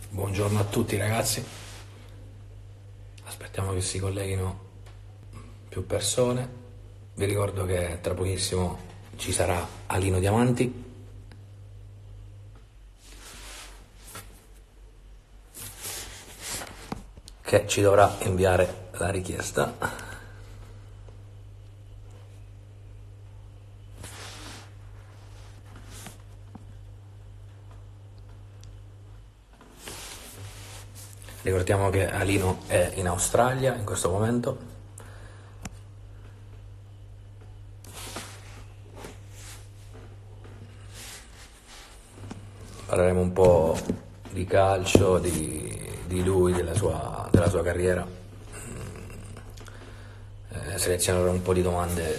Buongiorno a tutti ragazzi, aspettiamo che si colleghino più persone. Vi ricordo che tra pochissimo ci sarà Alino Diamanti che ci dovrà inviare la richiesta. Ricordiamo che Alino è in Australia in questo momento. Parleremo un po' di calcio, di lui, della sua carriera. Selezionerò un po' di domande.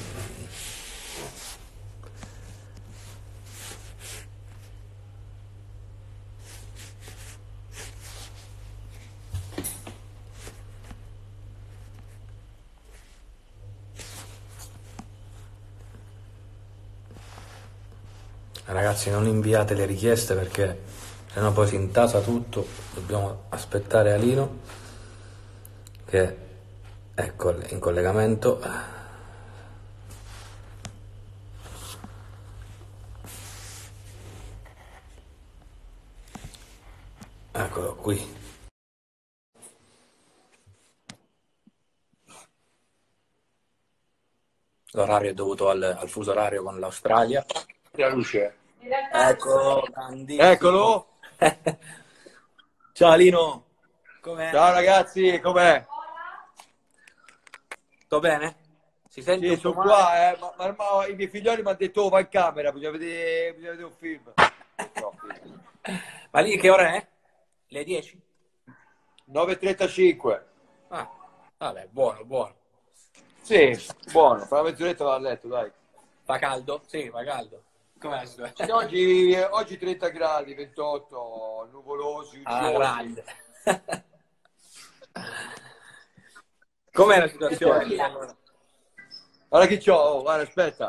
Ragazzi, non inviate le richieste perché sennò poi si intasa tutto. Dobbiamo aspettare Alino che è in collegamento. Eccolo qui. L'orario è dovuto al fuso orario con l'Australia. La luce. Eccolo, grandissimo. Eccolo. Ciao Alino, com'è? Ciao ragazzi, com'è? Tutto bene? Si sente Sì, un po' sono male? qua, ma i miei figlioli mi hanno detto, oh, vai in camera, bisogna vedere un film. No, film. Ma lì che ora è? Le 10? 9:35. Ah, vabbè, buono, buono. Sì, buono, fra una mezz'oretta vado a letto, dai. Fa caldo? Sì, fa caldo. Com'è la Sì, situazione? oggi 30 gradi, 28, nuvolosi, Ah, uggiosi. grande. Com'è la Che situazione c'è? lì allora? Guarda chi c'ho, oh, guarda, aspetta.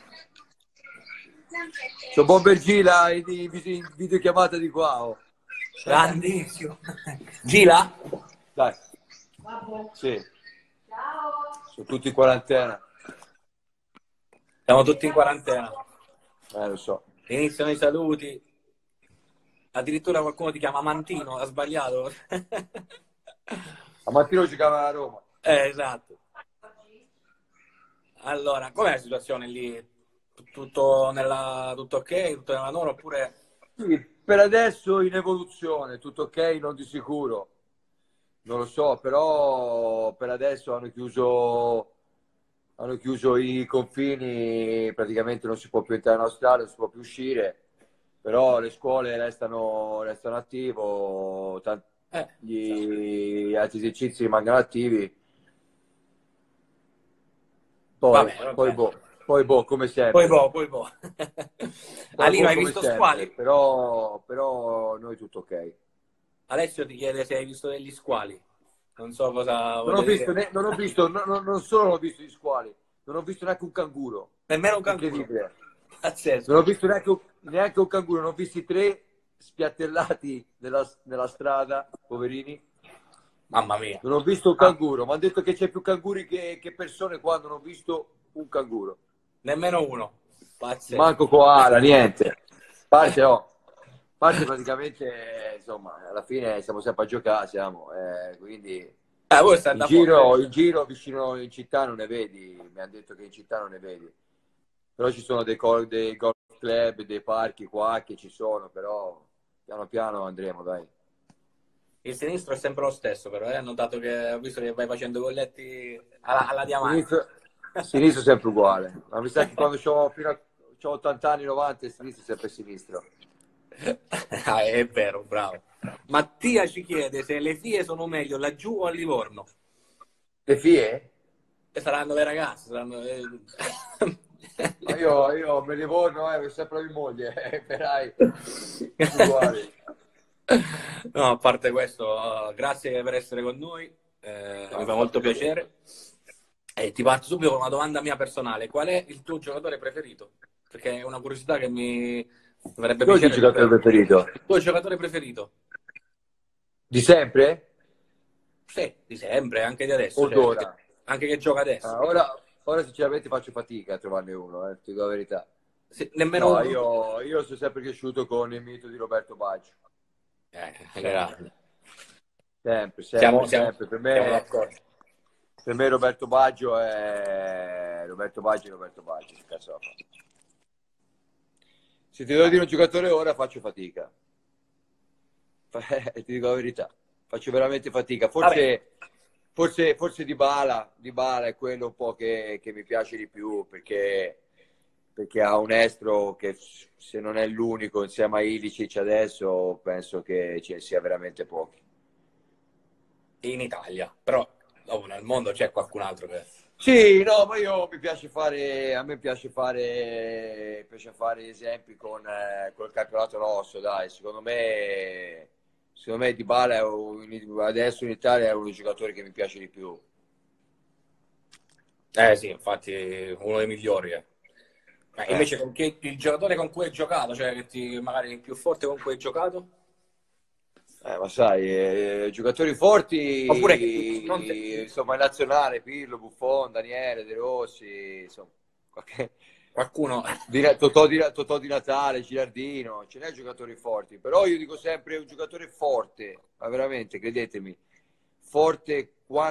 C'ho Bombergila in videochiamata di qua, oh. Grandissimo. Gila? Dai, sì, sono tutti in quarantena. Siamo tutti in quarantena. Lo so. Iniziano i saluti. Addirittura qualcuno ti chiama Mantino, ha sbagliato. A Mattino giocava a Roma. Esatto. Allora, com'è la situazione lì? Tutto ok? Tutto nella norma? Oppure... Sì, per adesso in evoluzione, tutto ok, non di sicuro. Non lo so, però per adesso hanno chiuso i confini, praticamente non si può più entrare in Australia, non si può più uscire, però le scuole restano attivo, Eh, gli altri esercizi rimangono attivi, va poi, bene, va poi bene. boh, poi boh, come sempre. Poi boh. Poi Alino, boh, hai come visto sempre, squali? però noi tutto ok. Alessio ti chiede se hai visto degli squali. Non so cosa Non ho voglia visto, dire. ne- non ho visto, non solo non ho visto gli squali, non ho visto neanche un canguro. Nemmeno un canguro. Incredibile. Non ho Pazzesco. visto neanche un canguro, ne ho visti tre spiattellati nella strada, poverini. Mamma mia. Non ho visto un Ah, canguro, mi hanno detto che c'è più canguri che persone qua, non ho visto un canguro. nemmeno uno. Pazzesco. Manco koala, niente. Parte, oh. Parte praticamente, insomma, alla fine siamo sempre a giocare, quindi Voi state in da poco. giro, in giro vicino in città non ne vedi, mi hanno detto che in città non ne vedi. Però ci sono dei golf club, dei parchi qua che ci sono, però piano piano andremo, dai. Il sinistro è sempre lo stesso, però, eh? Ho notato che ho visto che vai facendo colletti alla diamante. Sinistro, sinistro è sempre uguale, ma mi sa che quando c'ho 80 anni, 90, il sinistro è sempre sinistro. Ah, è vero, bravo. Mattia ci chiede se le fie sono meglio laggiù o a Livorno. Le fie? E saranno le ragazze, saranno Ma io me ne vorno, sempre mia moglie, vedrai, tutti uguali. No, a parte questo, grazie per essere con noi, mi No, fa mi fa molto piacere. piacere. E ti parto subito con una domanda mia personale. Qual è il tuo giocatore preferito? Perché è una curiosità che mi farebbe Tu oggi piacere giocatore sapere. preferito? Il tuo giocatore preferito? Di sempre? Sì, di sempre, anche di adesso, O cioè, d'ora? anche che gioca adesso. Ora sinceramente faccio fatica a trovarne uno, ti dico la verità. Sì, nemmeno No, uno? io sono sempre cresciuto con il mito di Roberto Baggio. Sempre, Grande. sempre, Siamo, sempre, siamo, sempre. siamo d'accordo. Per me Roberto Baggio è Roberto Baggio e Roberto Baggio. Che cazzo la fa? Se ti devo dire un giocatore ora faccio fatica. Ti dico la verità. Faccio veramente fatica. Vabbè, Forse Dybala è quello un po' che mi piace di più perché ha un estro che se non è l'unico insieme a Ilicic adesso penso che ci sia veramente pochi. in Italia, però dopo nel mondo c'è qualcun altro che... Sì, no, ma io mi piace a me piace fare esempi con il campionato nostro, dai, secondo me Dybala adesso in Italia è uno dei giocatori che mi piace di più. Sì, infatti uno dei migliori. Ma invece con il giocatore con cui hai giocato, cioè che magari il più forte con cui hai giocato? Ma sai, giocatori Oppure che non te- forti, insomma, in nazionale, Pirlo, Buffon, Daniele, De Rossi, insomma, qualche, qualcuno... Totò di Natale, Gilardino, ce n'è giocatori forti, però io dico sempre un giocatore forte, ma veramente, credetemi, forte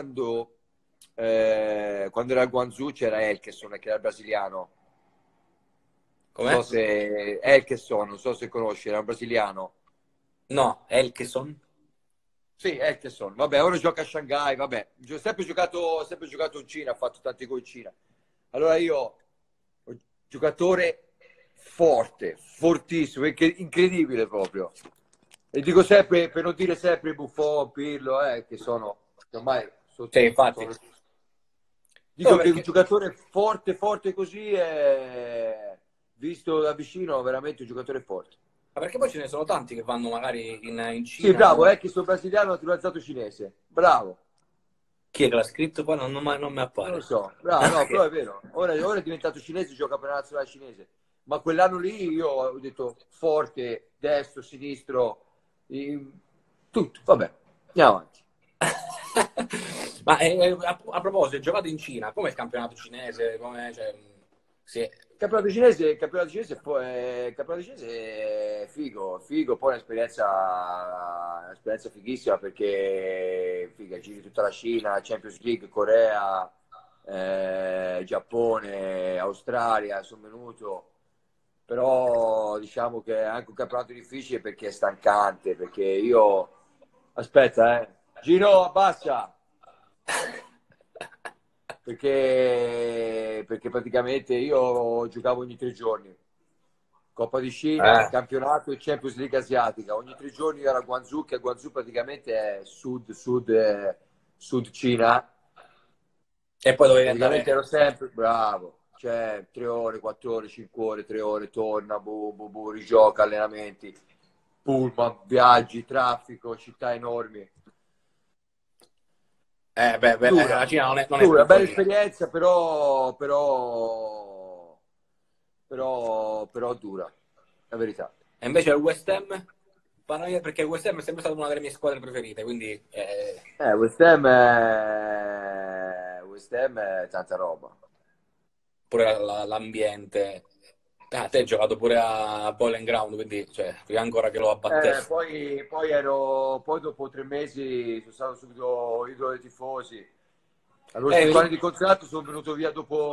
quando era al Guangzhou c'era Elkeson, che era brasiliano, non so Com'è? se Elkeson, non so se conosci, era un brasiliano. No, Elkeson? Sì, Elkeson, vabbè, ora gioca a Shanghai, vabbè, sempre giocato in Cina, ha fatto tanti gol in Cina. Allora io, un giocatore forte, fortissimo, incredibile proprio. E dico sempre, per non dire sempre Buffon, Pirlo, che sono, ormai, Sì, infatti. No, dico che un perché... giocatore forte, forte così, è, visto da vicino, veramente un giocatore forte. Ma perché poi ce ne sono tanti che vanno magari in Sì, Cina bravo, o... che sono brasiliano naturalizzato cinese. Bravo. Chi è che l'ha scritto qua? Non mi Non lo appare. so, bravo, no, però è vero. Ora è diventato cinese, gioca per la nazionale cinese. Ma quell'anno lì io ho detto forte, destro, sinistro, tutto. Vabbè, andiamo avanti. Ma a proposito, hai giocato in Cina, com'è il campionato cinese? Com'è, cioè, sì. Il campionato cinese è figo, figo, poi è un'esperienza fighissima perché figa, giri tutta la Cina, Champions League, Corea, Giappone, Australia, sono venuto, però diciamo che è anche un campionato difficile perché è stancante, perché io... Aspetta, Gino, abbassa! Perché praticamente io giocavo ogni 3 giorni. Coppa di Cina, Eh. campionato e Champions League asiatica. Ogni 3 giorni ero a Guangzhou, che Guangzhou praticamente è sud Cina. E poi dovevi Praticamente andare... ero sempre bravo. Cioè, 3 ore, 4 ore, 5 ore, 3 ore, torna, rigioca, allenamenti, pullman, viaggi, traffico, città enormi. la Dura, Cina non è dura, bella piccolina. esperienza, però dura, la verità. E invece il West Ham, perché il West Ham è sempre stata una delle mie squadre preferite, quindi West Ham è tanta roba. pure l'ambiente. Ah, te hai giocato pure a Bowling Ground, quindi cioè, prima ancora che lo abbattessi. Poi dopo 3 mesi sono stato subito idolo dei tifosi. Avevo 5 anni Lì, di contratto, sono venuto via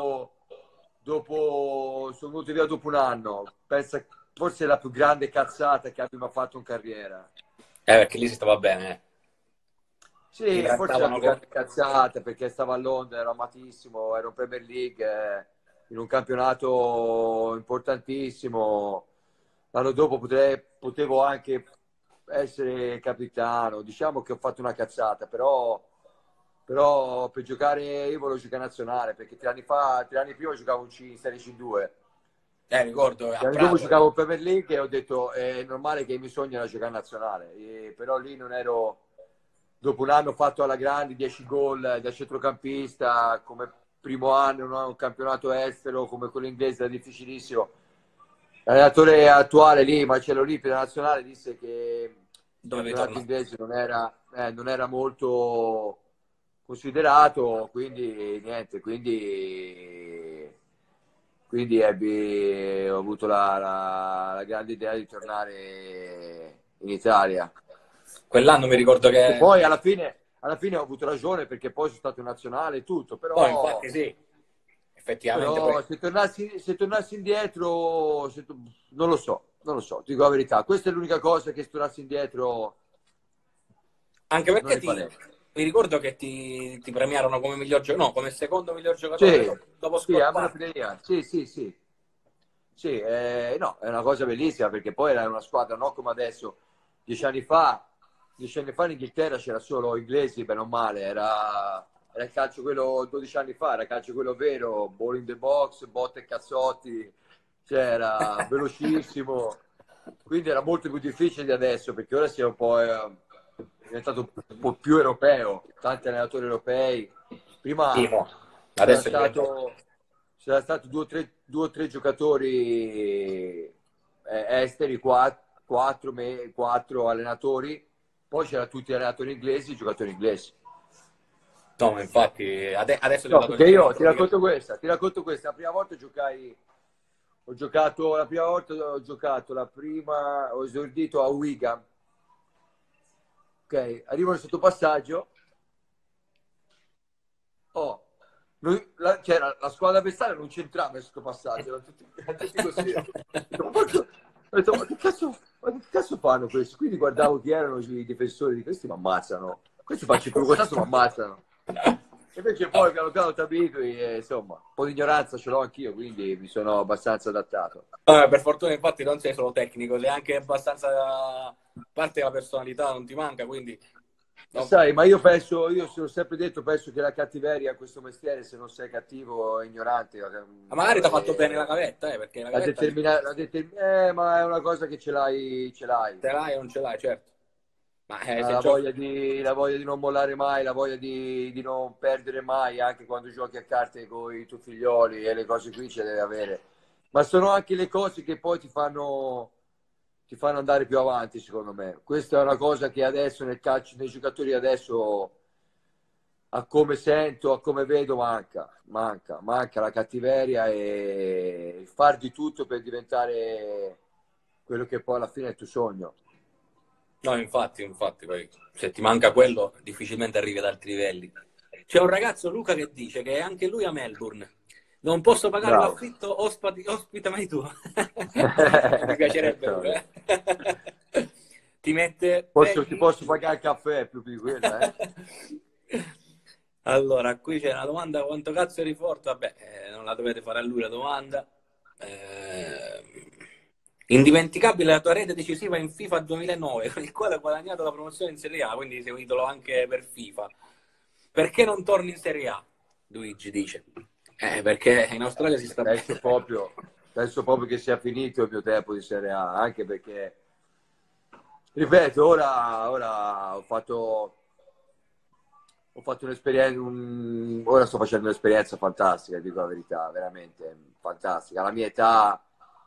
sono venuto via dopo un anno. Pensa, forse è la più grande cazzata che abbia mai fatto in carriera. perché lì si stava bene. Ti Sì, forse è la trattavano più con... grande cazzata perché stavo a Londra, ero amatissimo, ero in Premier League, in un campionato importantissimo. L'anno dopo potevo anche essere capitano. Diciamo che ho fatto una cazzata, però per giocare io volevo giocare nazionale perché 3 anni prima giocavo in Serie C2. ricordo, a L'anno dopo Prato. giocavo in Premier League e ho detto è normale che il mio sogno era giocare nazionale, però lì non ero, dopo un anno fatto alla grande, 10 gol da centrocampista, come primo anno no? Un campionato estero come quello inglese era difficilissimo. L'allenatore attuale lì, Marcello Lippi, della nazionale, disse che dovevi campionato tornare. inglese non era molto considerato, quindi niente, quindi ho avuto la grande idea di tornare in Italia. Quell'anno mi ricordo E che... poi alla fine ho avuto ragione perché poi sono stato nazionale e tutto, No, infatti sì, effettivamente poi... però se tornassi indietro, non lo so, ti dico la verità. Questa è l'unica cosa che se tornassi indietro Anche non perché rifarei. mi ricordo che ti premiarono come miglior giocatore, no, come secondo miglior giocatore Sì, dopo sì, Scott a me Parker. sì, sì, sì. Sì, no, è una cosa bellissima perché poi era una squadra, no come adesso, 10 anni fa, 10 anni fa in Inghilterra c'era solo inglesi, bene o male, era il calcio quello 12 anni fa, era il calcio quello vero, ball in the box, botte e cazzotti, cioè era velocissimo, quindi era molto più difficile di adesso perché ora si è un po' diventato un po' più europeo, tanti allenatori europei, Sì, prima mo. c'era Adesso è diventato... stato, c'era stato due o tre giocatori esteri, quattro allenatori, poi c'era tutti gli allenatori inglesi, i giocatori inglesi. No, ma infatti adesso è No, diventato perché il io gioco praticamente... ti racconto questa, la prima volta giocai, ho giocato, la prima volta ho giocato, ho esordito a Wigan, ok, arrivo nel sottopassaggio, oh, cioè, la squadra avversaria non c'entrava nel sottopasso, erano tutti così. Ho detto, ma che cazzo fanno questi? Quindi guardavo chi erano i difensori di questi, mi ammazzano. Questi faccio il primo contatto, mi ammazzano. E invece poi piano piano ti abitui e insomma, un po' di ignoranza ce l'ho anch'io, quindi mi sono abbastanza adattato. Per fortuna infatti non sei solo tecnico, sei anche abbastanza... A parte la personalità non ti manca, quindi... No. Sai, ma io penso, io ho sempre detto, penso che la cattiveria a questo mestiere, se non sei cattivo e ignorante, Ma magari ti ha fatto bene la gavetta, perché la gavetta ma è una cosa che ce l'hai, ce l'hai. ce l'hai o non ce l'hai, certo. Ma se La giochi... voglia di non mollare mai, la voglia di non perdere mai, anche quando giochi a carte con i tuoi figlioli e le cose qui ce le devi avere. Ma sono anche le cose che poi ti fanno andare più avanti, secondo me. Questa è una cosa che adesso nel calcio, nei giocatori adesso, a come sento, a come vedo, manca la cattiveria e far di tutto per diventare quello che poi alla fine è il tuo sogno. No, infatti, poi se ti manca quello, difficilmente arrivi ad altri livelli. C'è un ragazzo, Luca, che dice che anche lui a Melbourne. Non posso pagare Bravo. l'affitto, ospitami tu. Mi piacerebbe pure. Ti mette Ti peghi. posso pagare il caffè più di quella, eh? Allora, qui c'è una domanda, quanto cazzo eri forte? Vabbè, non la dovete fare a lui la domanda. Indimenticabile la tua rete decisiva in FIFA 2009, con il quale hai guadagnato la promozione in Serie A, quindi sei un idolo anche per FIFA. Perché non torni in Serie A? Luigi dice. Perché in Australia si sta bene. Penso proprio che sia finito il mio tempo di Serie A, anche perché, ripeto, ora ho fatto un'esperienza, ora sto facendo un'esperienza fantastica, dico la verità, veramente fantastica. Alla mia età,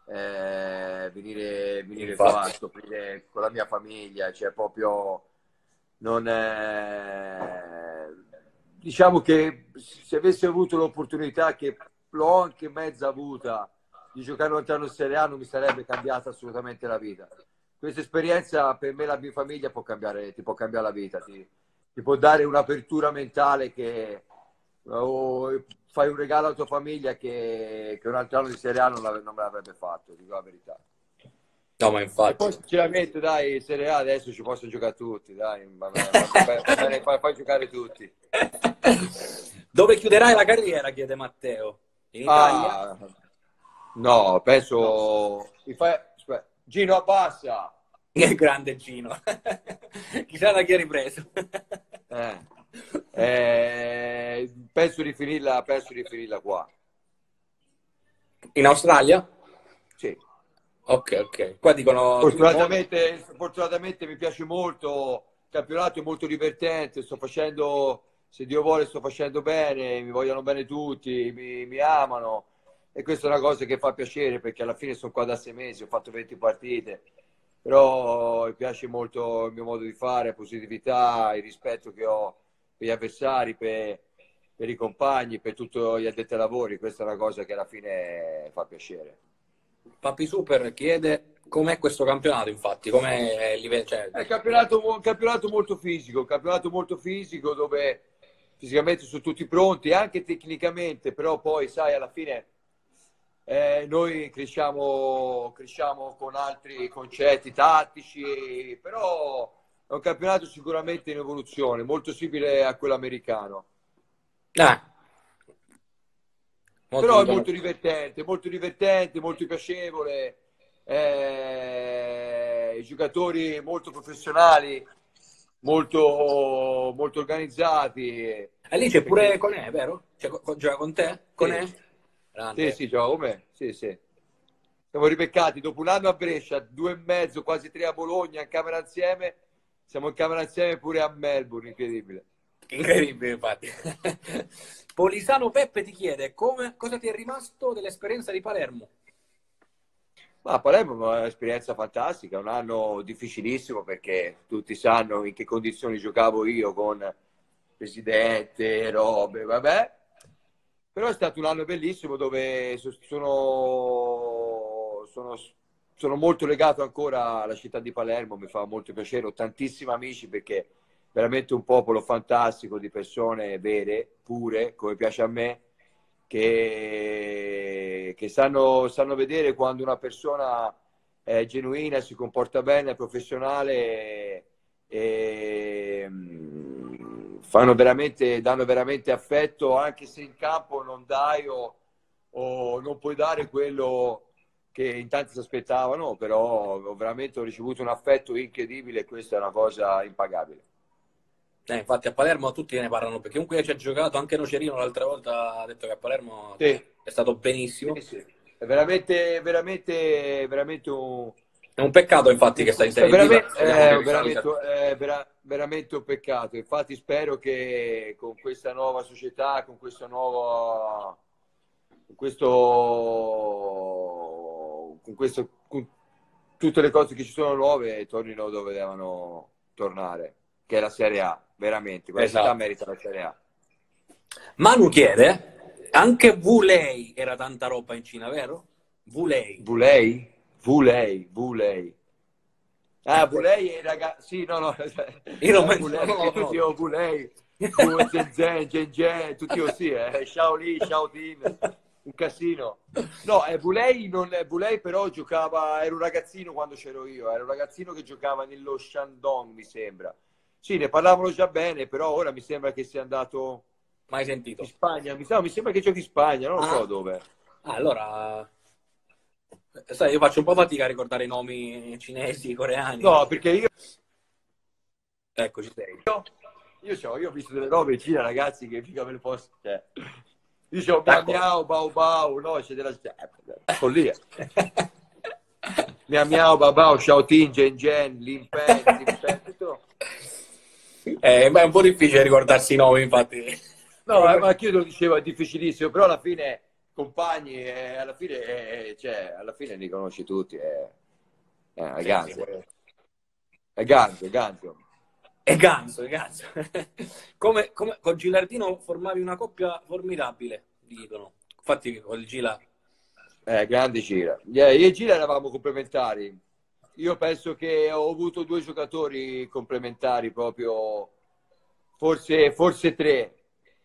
venire qua, Infatti. scoprire con la mia famiglia, cioè proprio non è... Diciamo che se avessi avuto l'opportunità, che l'ho anche mezza avuta, di giocare lontano in Serie A, non mi sarebbe cambiata assolutamente la vita. Questa esperienza per me e la mia famiglia ti può cambiare la vita, ti può dare un'apertura mentale che fai un regalo alla tua famiglia che un altro anno di Serie A non me l'avrebbe fatto, dico la verità. No, ma E poi infatti. sinceramente, dai, in Serie A adesso ci possono giocare tutti, dai, fai giocare tutti. Dove chiuderai la carriera? Chiede Matteo. In Italia? Ah, no, No. aspetta, Gino abbassa. Che grande Gino. Chissà da chi hai ripreso. Eh, penso di finirla qua. In Australia? Sì. Ok, ok. Qua dicono Fortunatamente mi piace molto, il campionato è molto divertente, se Dio vuole, sto facendo bene, mi vogliono bene tutti, mi amano e questa è una cosa che fa piacere perché alla fine sono qua da 6 mesi, ho fatto 20 partite, però mi piace molto il mio modo di fare, la positività, il rispetto che ho per gli avversari, per i compagni, per tutti gli addetti ai lavori. Questa è una cosa che alla fine fa piacere. Papi Super chiede com'è questo campionato, infatti, com'è il livello, cioè, È un campionato molto fisico dove fisicamente sono tutti pronti, anche tecnicamente, però poi sai, alla fine noi cresciamo con altri concetti tattici, però è un campionato sicuramente in evoluzione, molto simile a quello americano. ah, molti Però è dicono molto divertente, molto piacevole. I giocatori molto professionali, molto organizzati. e lì c'è pure Perché Conè, vero? Cioè, gioca con te? sì, Conè? sì, Grande. sì, gioca con me. Sì, sì. Siamo ribeccati dopo un anno a Brescia, 2 e mezzo, quasi 3 a Bologna, in camera insieme. Siamo in camera insieme pure a Melbourne, incredibile. Incredibile, infatti. Polisano Peppe ti chiede cosa ti è rimasto dell'esperienza di Palermo? Ma Palermo è un'esperienza fantastica, un anno difficilissimo perché tutti sanno in che condizioni giocavo io con presidente, robe, vabbè. Però è stato un anno bellissimo dove sono molto legato ancora alla città di Palermo, mi fa molto piacere, ho tantissimi amici perché è veramente un popolo fantastico di persone vere, pure, come piace a me, che sanno vedere quando una persona è genuina, si comporta bene, è professionale e danno veramente affetto anche se in campo non dai o non puoi dare quello che in tanti si aspettavano, però veramente ho ricevuto un affetto incredibile e questa è una cosa impagabile. Infatti a Palermo tutti ne parlano, perché comunque ci ha giocato, anche Nocerino l'altra volta ha detto che a Palermo Sì, è stato benissimo. sì, sì. È veramente È un peccato infatti che sta in Serie D, speriamo che risalga. veramente un peccato. Infatti spero che con questa nuova società, con tutte le cose che ci sono nuove, tornino dove devono tornare, che è la Serie A, veramente. Quella città Esatto. merita la Serie A. Manu chiede, anche Vulei era tanta roba in Cina, vero? Vulei. Vulei? Vulei. Ah, Ecco, Bulei, ragazzi, sì, no, no, io non, Bulei, non lo tutti conosco. io, Bulei, Zen, Gen, tutti così, Shaolin, Shaolin, un casino. No, Bulei, non, Bulei però giocava, era un ragazzino quando c'ero io, era un ragazzino che giocava nello Shandong, mi sembra. Sì, ne parlavano già bene, però ora mi sembra che sia andato Mai in sentito. Spagna, mi sembra che giochi in Spagna, non lo so Ah, dove. allora, sai, io faccio un po' fatica a ricordare i nomi cinesi, coreani. No, perché Ecco, ci sei. io ho visto delle robe in Cina, ragazzi, che mica me le posso. Cioè, io c'ho Miao D'accordo. Miao, Bao Bao, no, c'è della follia. Miao Miao, Bao Bao, Xiaoting, Gen Gen, Lin Pen, tutto. Ma è un po' difficile ricordarsi i nomi, infatti. No, ma anche io lo dicevo, è difficilissimo, però alla fine, compagni, cioè, alla fine li conosci tutti, è Sì, sì, Ganzo, è Ganzo. è Ganzo, è Ganzo. Con Gilardino formavi una coppia formidabile, dicono. Infatti con il Gila... Grande Gira. Io e Gira eravamo complementari. Io penso che ho avuto due giocatori complementari proprio, forse tre.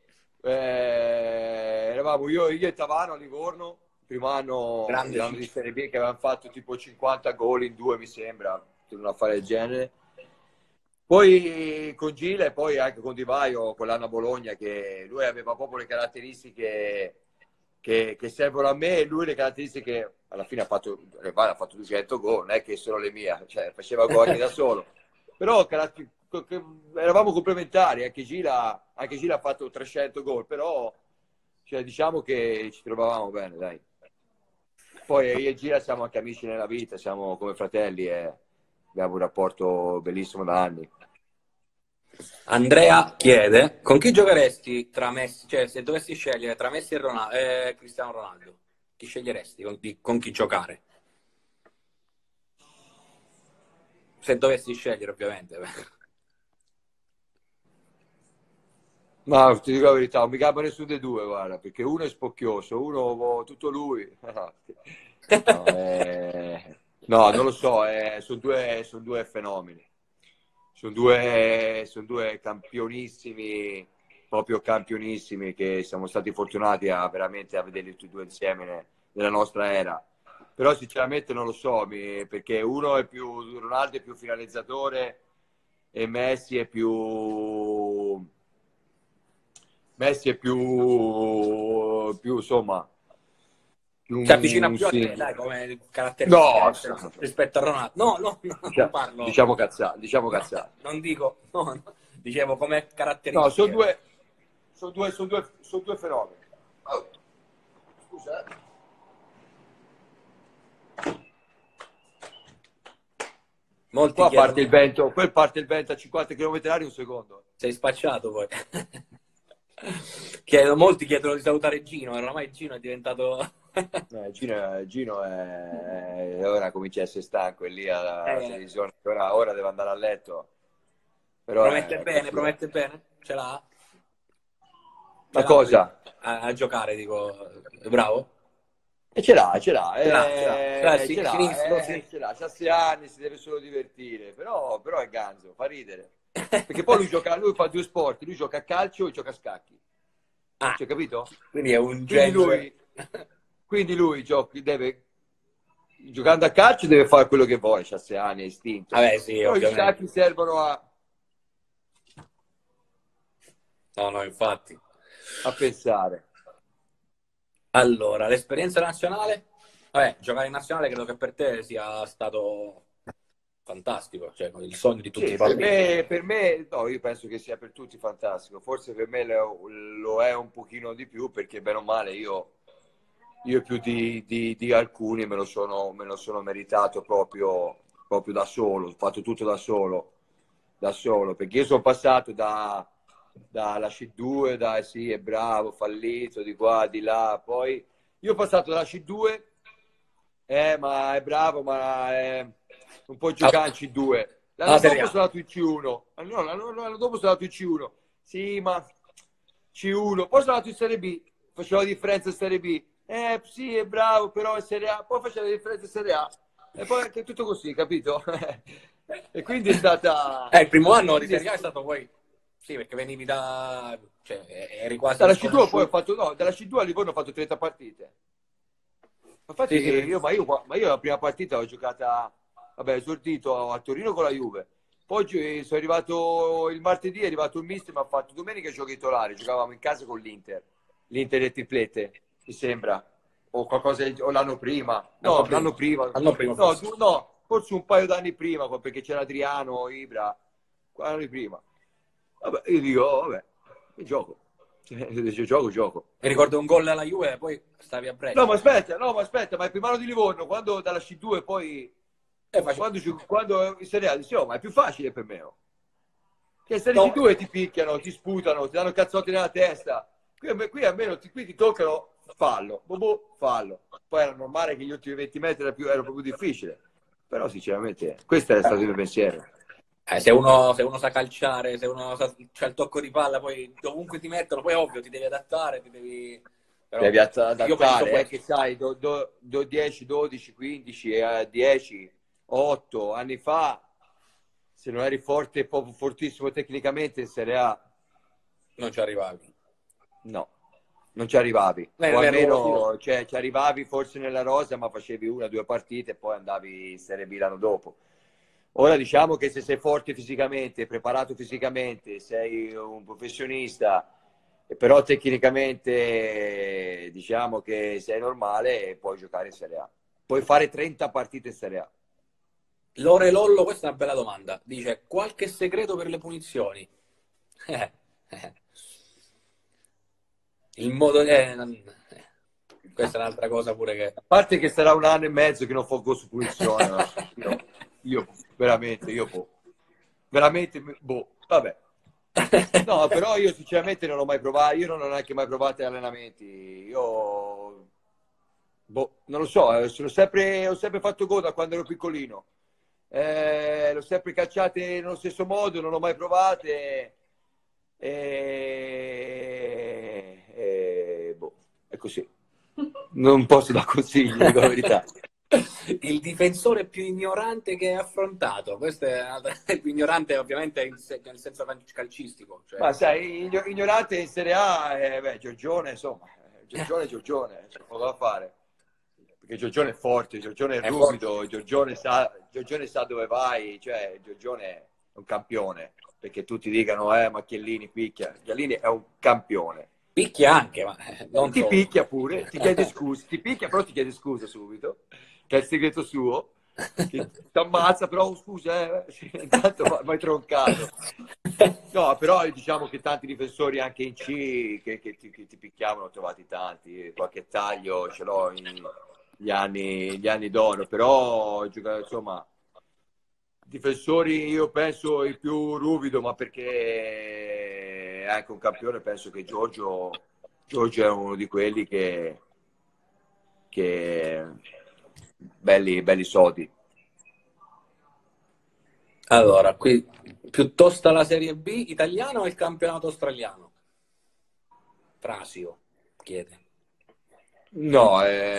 Eravamo io e Tavano a Livorno, il primo anno Grande l'anno di Ciccio. Serie B che avevamo fatto tipo 50 gol in due, mi sembra, per un affare del genere. Poi con Gila e poi anche con Di Vaio, quell'anno a Bologna, che lui aveva proprio le caratteristiche che servono a me e lui le caratteristiche, alla fine ha fatto 200 gol, non è che sono le mie, cioè faceva gol anche da solo. Però eravamo complementari, anche Gila ha fatto 300 gol, però cioè, diciamo che ci trovavamo bene, dai. Poi io e Gira siamo anche amici nella vita, siamo come fratelli e abbiamo un rapporto bellissimo da anni. Andrea chiede, con chi giocheresti tra Messi, cioè se dovessi scegliere tra Messi e Cristiano Ronaldo, chi sceglieresti con chi giocare? Se dovessi scegliere, ovviamente. Ma ti dico la verità, non mi cambia nessuno dei due, guarda, perché uno è spocchioso, uno tutto lui. No, no, non lo so, sono due fenomeni. Sono due campionissimi, proprio campionissimi, che siamo stati fortunati a veramente a vederli tutti e due insieme nella nostra era. Però sinceramente non lo so, perché uno è più, Ronaldo è più finalizzatore e Messi è più insomma, Si avvicina più a sì. te, dai, come No, caratteristiche rispetto a Ronaldo. No, no, no, non parlo. diciamo cazzate, diciamo No, cazzate. non dico, no, no. Dicevo come No, caratteristiche. sono due fenomeni. Oh, scusa. Molti Qua parte il chiedono, vento, quel parte il vento a 50 km/h un secondo. sei spacciato poi. Molti chiedono di salutare Gino, oramai Gino è diventato... Ora comincia a essere stanco, è lì alla Eh, televisione, ora deve andare a letto. Però è così. promette bene, ce l'ha? Ce Ma l'ha cosa? a giocare, dico, è bravo? E ce l'ha, Ce l'ha il ce l'ha, sinistro, sì. ce l'ha, c'ha 6 anni, si deve solo divertire, però è ganzo, fa ridere. Perché poi lui fa due sport, lui gioca a calcio e gioca a scacchi. Ah, Cioè, capito? quindi è un Quindi genio. lui, quindi lui giocando a calcio deve fare quello che vuole, c'ha 6 anni, è istinto. Vabbè, sì, Però gli ovviamente. scacchi servono No, no, infatti. a pensare. Allora, l'esperienza nazionale? Vabbè, giocare in nazionale credo che per te sia stato fantastico, cioè il sogno di tutti i Sì, bambini. per me, no, io penso che sia per tutti fantastico. Forse per me lo è un pochino di più perché bene o male io più di alcuni me lo sono meritato proprio da solo, ho fatto tutto da solo, perché io sono passato dalla C2, da sì, è bravo, fallito, di qua, di là, poi io ho passato dalla C2, ma è bravo, non può giocare in C2. L'anno Alla Serie dopo A. sono andato in C1, no, l'anno dopo sono andato in C1, sì, ma C1, poi sono andato in Serie B, faceva la differenza in Serie B, sì, è bravo, però in Serie A, poi faceva la differenza in Serie A, e poi è tutto così, capito? E quindi è stata... Il primo anno di Quindi Serie A è stato poi... Sì, perché venivi da... cioè, eri quasi uno dalla C2 poi ho sconosciuto. fatto, no, dalla C2 a Livorno ho fatto 30 partite. Infatti Sì, sì. io la prima partita l'ho giocata, vabbè, esordito a Torino con la Juve. Poi sono arrivato il martedì, è arrivato il mister, mi ha fatto domenica giochi titolare, giocavamo in casa con l'Inter del triplete, mi sembra, o qualcosa, o l'anno prima, L'anno no, primo. l'anno prima, L'anno primo no, forse. no, forse un paio d'anni prima, perché c'era Adriano, Ibra, 4 anni prima. Vabbè, io dico, vabbè, gioco, se gioco. Mi ricordo un gol alla Juve, poi stavi a Brescia. No, ma aspetta, ma il primo anno di Livorno, quando dalla C2 poi, Face- quando in Serie A, dicevo, oh, ma è più facile per me. Oh. Che in Serie No, C2 ti picchiano, ti sputano, ti danno cazzotti nella testa. Qui almeno qui ti toccano, fallo, fallo. Poi era normale che gli ultimi 20 metri era proprio difficile. Però sinceramente, questo è stato il mio pensiero. se uno sa calciare, se uno c'ha il tocco di palla, poi dovunque ti mettono, poi ovvio ti devi adattare, ti devi... Però Devi io penso adattare, che questo. sai, 10, 12, 15, 10, 8 anni fa, se non eri forte, proprio fortissimo tecnicamente in Serie A, Non ci arrivavi. no, non ci arrivavi. O Nel ruolo tuo. almeno ci arrivavi forse nella rosa, ma facevi una o due partite e poi andavi in Serie B l'anno dopo. Ora diciamo che se sei forte fisicamente, preparato fisicamente, sei un professionista, però tecnicamente diciamo che sei normale e puoi giocare in Serie A. Puoi fare 30 partite in Serie A. Lore Lollo, questa è una bella domanda. Dice, qualche segreto per le punizioni? Eh. Il modo... questa è un'altra cosa pure che... A parte che sarà un anno e mezzo che non fa gol su punizione, no? Io veramente, veramente, vabbè. No, però io sinceramente non ho mai provato, io non ho neanche mai provato gli allenamenti. Non lo so, ho sempre fatto gol da quando ero piccolino. l'ho sempre calciate nello stesso modo, non l'ho mai provate. Boh, è così. Non posso dar consigli, dico la verità. Il difensore più ignorante che hai affrontato? Questo è più ignorante ovviamente nel senso calcistico. Cioè... Ma sai, ignorante in Serie A, Giorgione, insomma, Giorgione, c'è poco da fare. Perché Giorgione è forte, Giorgione è ruvido, Giorgione sa dove vai, cioè Giorgione è un campione. Perché tutti dicano, ma Chiellini picchia. Chiellini è un campione. Picchia anche, ma non ti solo. Picchia pure, ti chiede scusa, ti picchia, però ti chiede scusa subito, che è il segreto suo, che ti ammazza, però scusa, intanto mi hai troncato. No, però diciamo che tanti difensori anche in C che ti picchiavano, ho trovati tanti, qualche taglio ce l'ho gli anni d'oro, però insomma, difensori io penso il più ruvido, ma perché è anche un campione, penso che Giorgio è uno di quelli che belli sodi. Allora, qui piuttosto la Serie B italiana o il campionato australiano? Frasio chiede. No,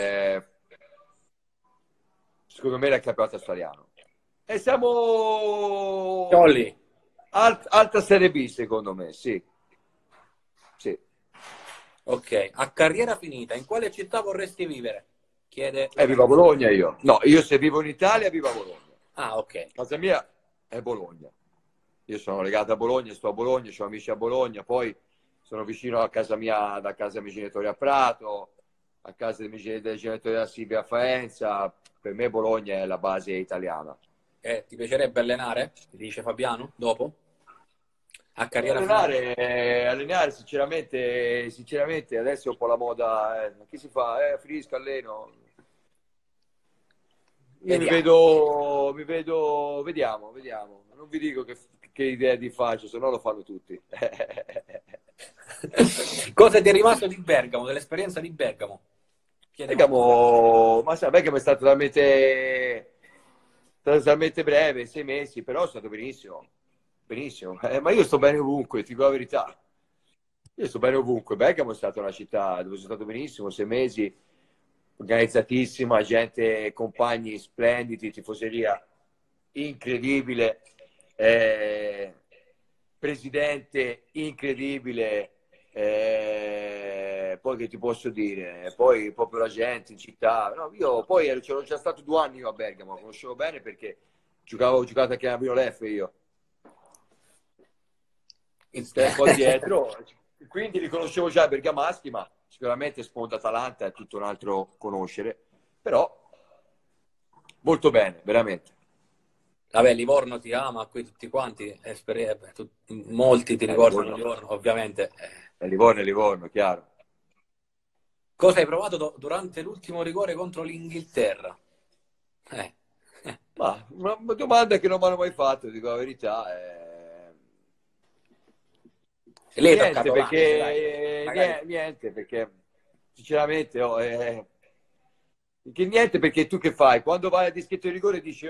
secondo me è il campionato australiano. E siamo Jolly. alta Serie B, secondo me, sì. Sì. Ok, a carriera finita, in quale città vorresti vivere? Chiede. Vivo a Bologna io. No, io se vivo in Italia vivo a Bologna. Ah, ok. Casa mia è Bologna. Io sono legato a Bologna, sto a Bologna, ho amici a Bologna, poi sono vicino a casa mia, da casa dei miei genitori a Prato, a casa dei genitori a Silvia a Faenza. Per me Bologna è la base italiana. Ti piacerebbe allenare? Dice Fabiano, dopo? A carriera finita? Allenare sinceramente adesso è un po' la moda. Che si fa? Finisco, alleno. Io mi vedo, vediamo. Non vi dico che idea di faccio, se no lo fanno tutti. Cosa ti è rimasto di Bergamo, dell'esperienza di Bergamo? Bergamo, ma sai, Bergamo è stato talmente breve, 6 mesi, però è stato benissimo. Benissimo. Ma io sto bene ovunque, ti dico la verità. Io sto bene ovunque. Bergamo è stata una città dove sono stato benissimo, 6 mesi, organizzatissima, gente, compagni splendidi, tifoseria incredibile, presidente incredibile, poi che ti posso dire? Poi proprio la gente in città. No, io poi c'ero già stato 2 anni io a Bergamo, conoscevo bene perché ho giocato anche a Violet io. Un po' dietro, quindi li conoscevo già i bergamaschi, ma sicuramente Sponda Atalanta è tutto un altro conoscere, però molto bene, veramente. Vabbè, Livorno ti ama, qui tutti quanti, molti ti ricordano Livorno, ovviamente. Livorno, chiaro. Cosa hai provato durante l'ultimo rigore contro l'Inghilterra? Ma una domanda che non mi hanno mai fatto, dico la verità. Niente, perché sinceramente niente, perché tu che fai? Quando vai al dischetto di rigore dici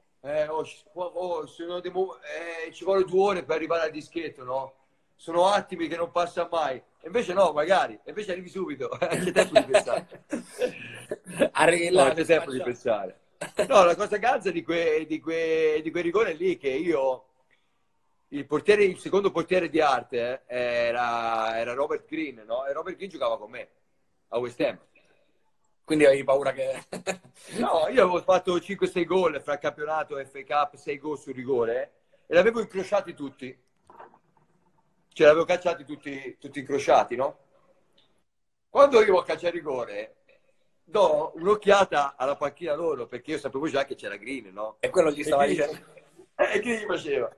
ci vuole 2 ore per arrivare al dischetto, no? Sono attimi che non passa mai. E invece no, magari, invece arrivi subito, c'è tempo di pensare. C'è tempo di pensare. No, la cosa ganza di quei rigori lì che io il secondo portiere di arte era Robert Green, no? E Robert Green giocava con me a West Ham. Quindi avevi paura che... No, io avevo fatto 5-6 gol fra campionato e FA Cup, 6 gol sul rigore, e l'avevo incrociati tutti. Ce l'avevo cacciati tutti incrociati, no? Quando arrivo a calciare rigore, do un'occhiata alla panchina loro, perché io sapevo già che c'era Green, no? E quello gli stava dicendo... E che gli faceva?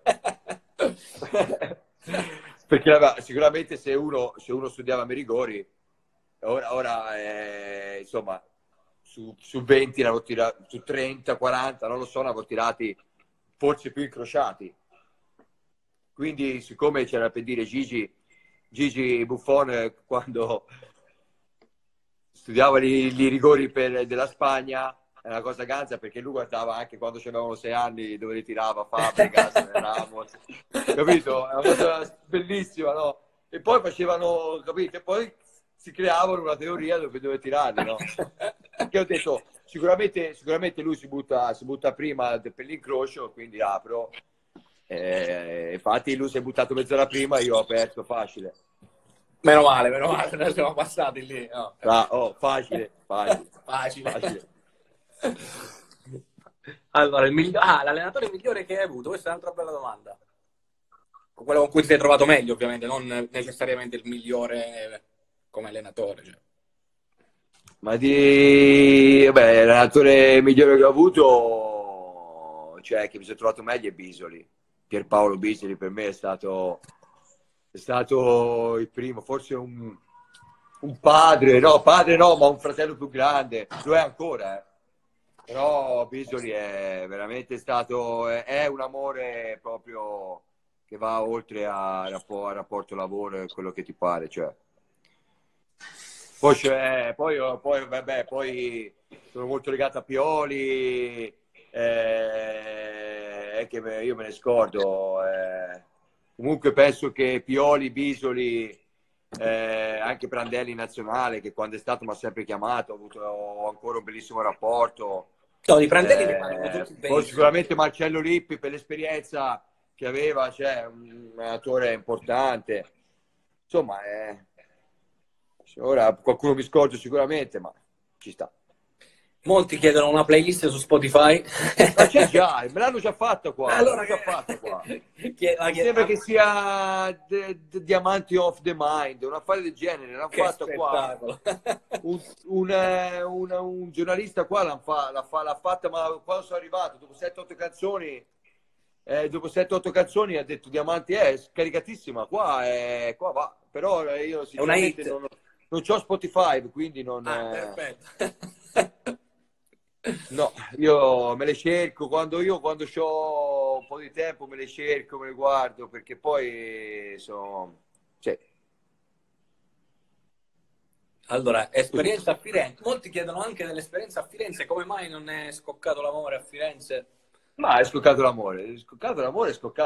Perché sicuramente se uno studiava i rigori, ora insomma su 20 l'avevo tirato, su 30, 40, non lo so, l'avevo tirati forse più incrociati. Quindi siccome c'era per dire Gigi Buffon, quando studiava i rigori della Spagna, è una cosa ganza, perché lui guardava anche quando avevano 6 anni dove ritirava Fabregas, Ramos, capito? È una cosa bellissima, no? E poi facevano, capito? E poi si creavano una teoria dove tirarli, no? Che ho detto, sicuramente lui si butta prima per l'incrocio, quindi apro. Infatti lui si è buttato mezz'ora prima, io ho aperto facile. Meno male, noi siamo passati lì. No. Facile. Facile. Allora, l'allenatore migliore che hai avuto? Questa è un'altra bella domanda. Quello con cui ti sei trovato meglio, ovviamente, non necessariamente il migliore come allenatore. Cioè. Ma vabbè, l'allenatore migliore che ho avuto, cioè che mi sono trovato meglio, è Bisoli. Pierpaolo Bisoli per me è stato il primo, forse un padre no, ma un fratello più grande, lo è ancora, Però Bisoli è veramente stato, è un amore proprio che va oltre a rapporto lavoro e quello che ti pare, cioè. Poi sono molto legato a Pioli, è che io me ne scordo. Comunque penso che Pioli, Bisoli, anche Prandelli in nazionale, che quando è stato mi ha sempre chiamato, ho ancora un bellissimo rapporto. No, di Prandelli mi parlano tutti Poi benissimo. sicuramente Marcello Lippi per l'esperienza che aveva, cioè un allenatore importante. Insomma, ora qualcuno mi scordo sicuramente, ma ci sta. Molti chiedono una playlist su Spotify. Ma c'è già, me l'hanno già fatto qua. Allora, Mi sembra che sia Diamanti of the Mind, un affare del genere. L'hanno fatto qua. Un giornalista qua l'ha fatta, ma quando sono arrivato, dopo 7-8 canzoni, ha detto Diamanti è scaricatissima, qua va. Però io sinceramente non c'ho Spotify, quindi non... perfetto. No, io me le cerco quando ho un po' di tempo, me le cerco, me le guardo, perché poi sono... Cioè, allora, esperienza a Firenze. Molti chiedono anche dell'esperienza a Firenze, come mai non è scoccato l'amore a Firenze? ma è scoccato l'amore, è scoccato, non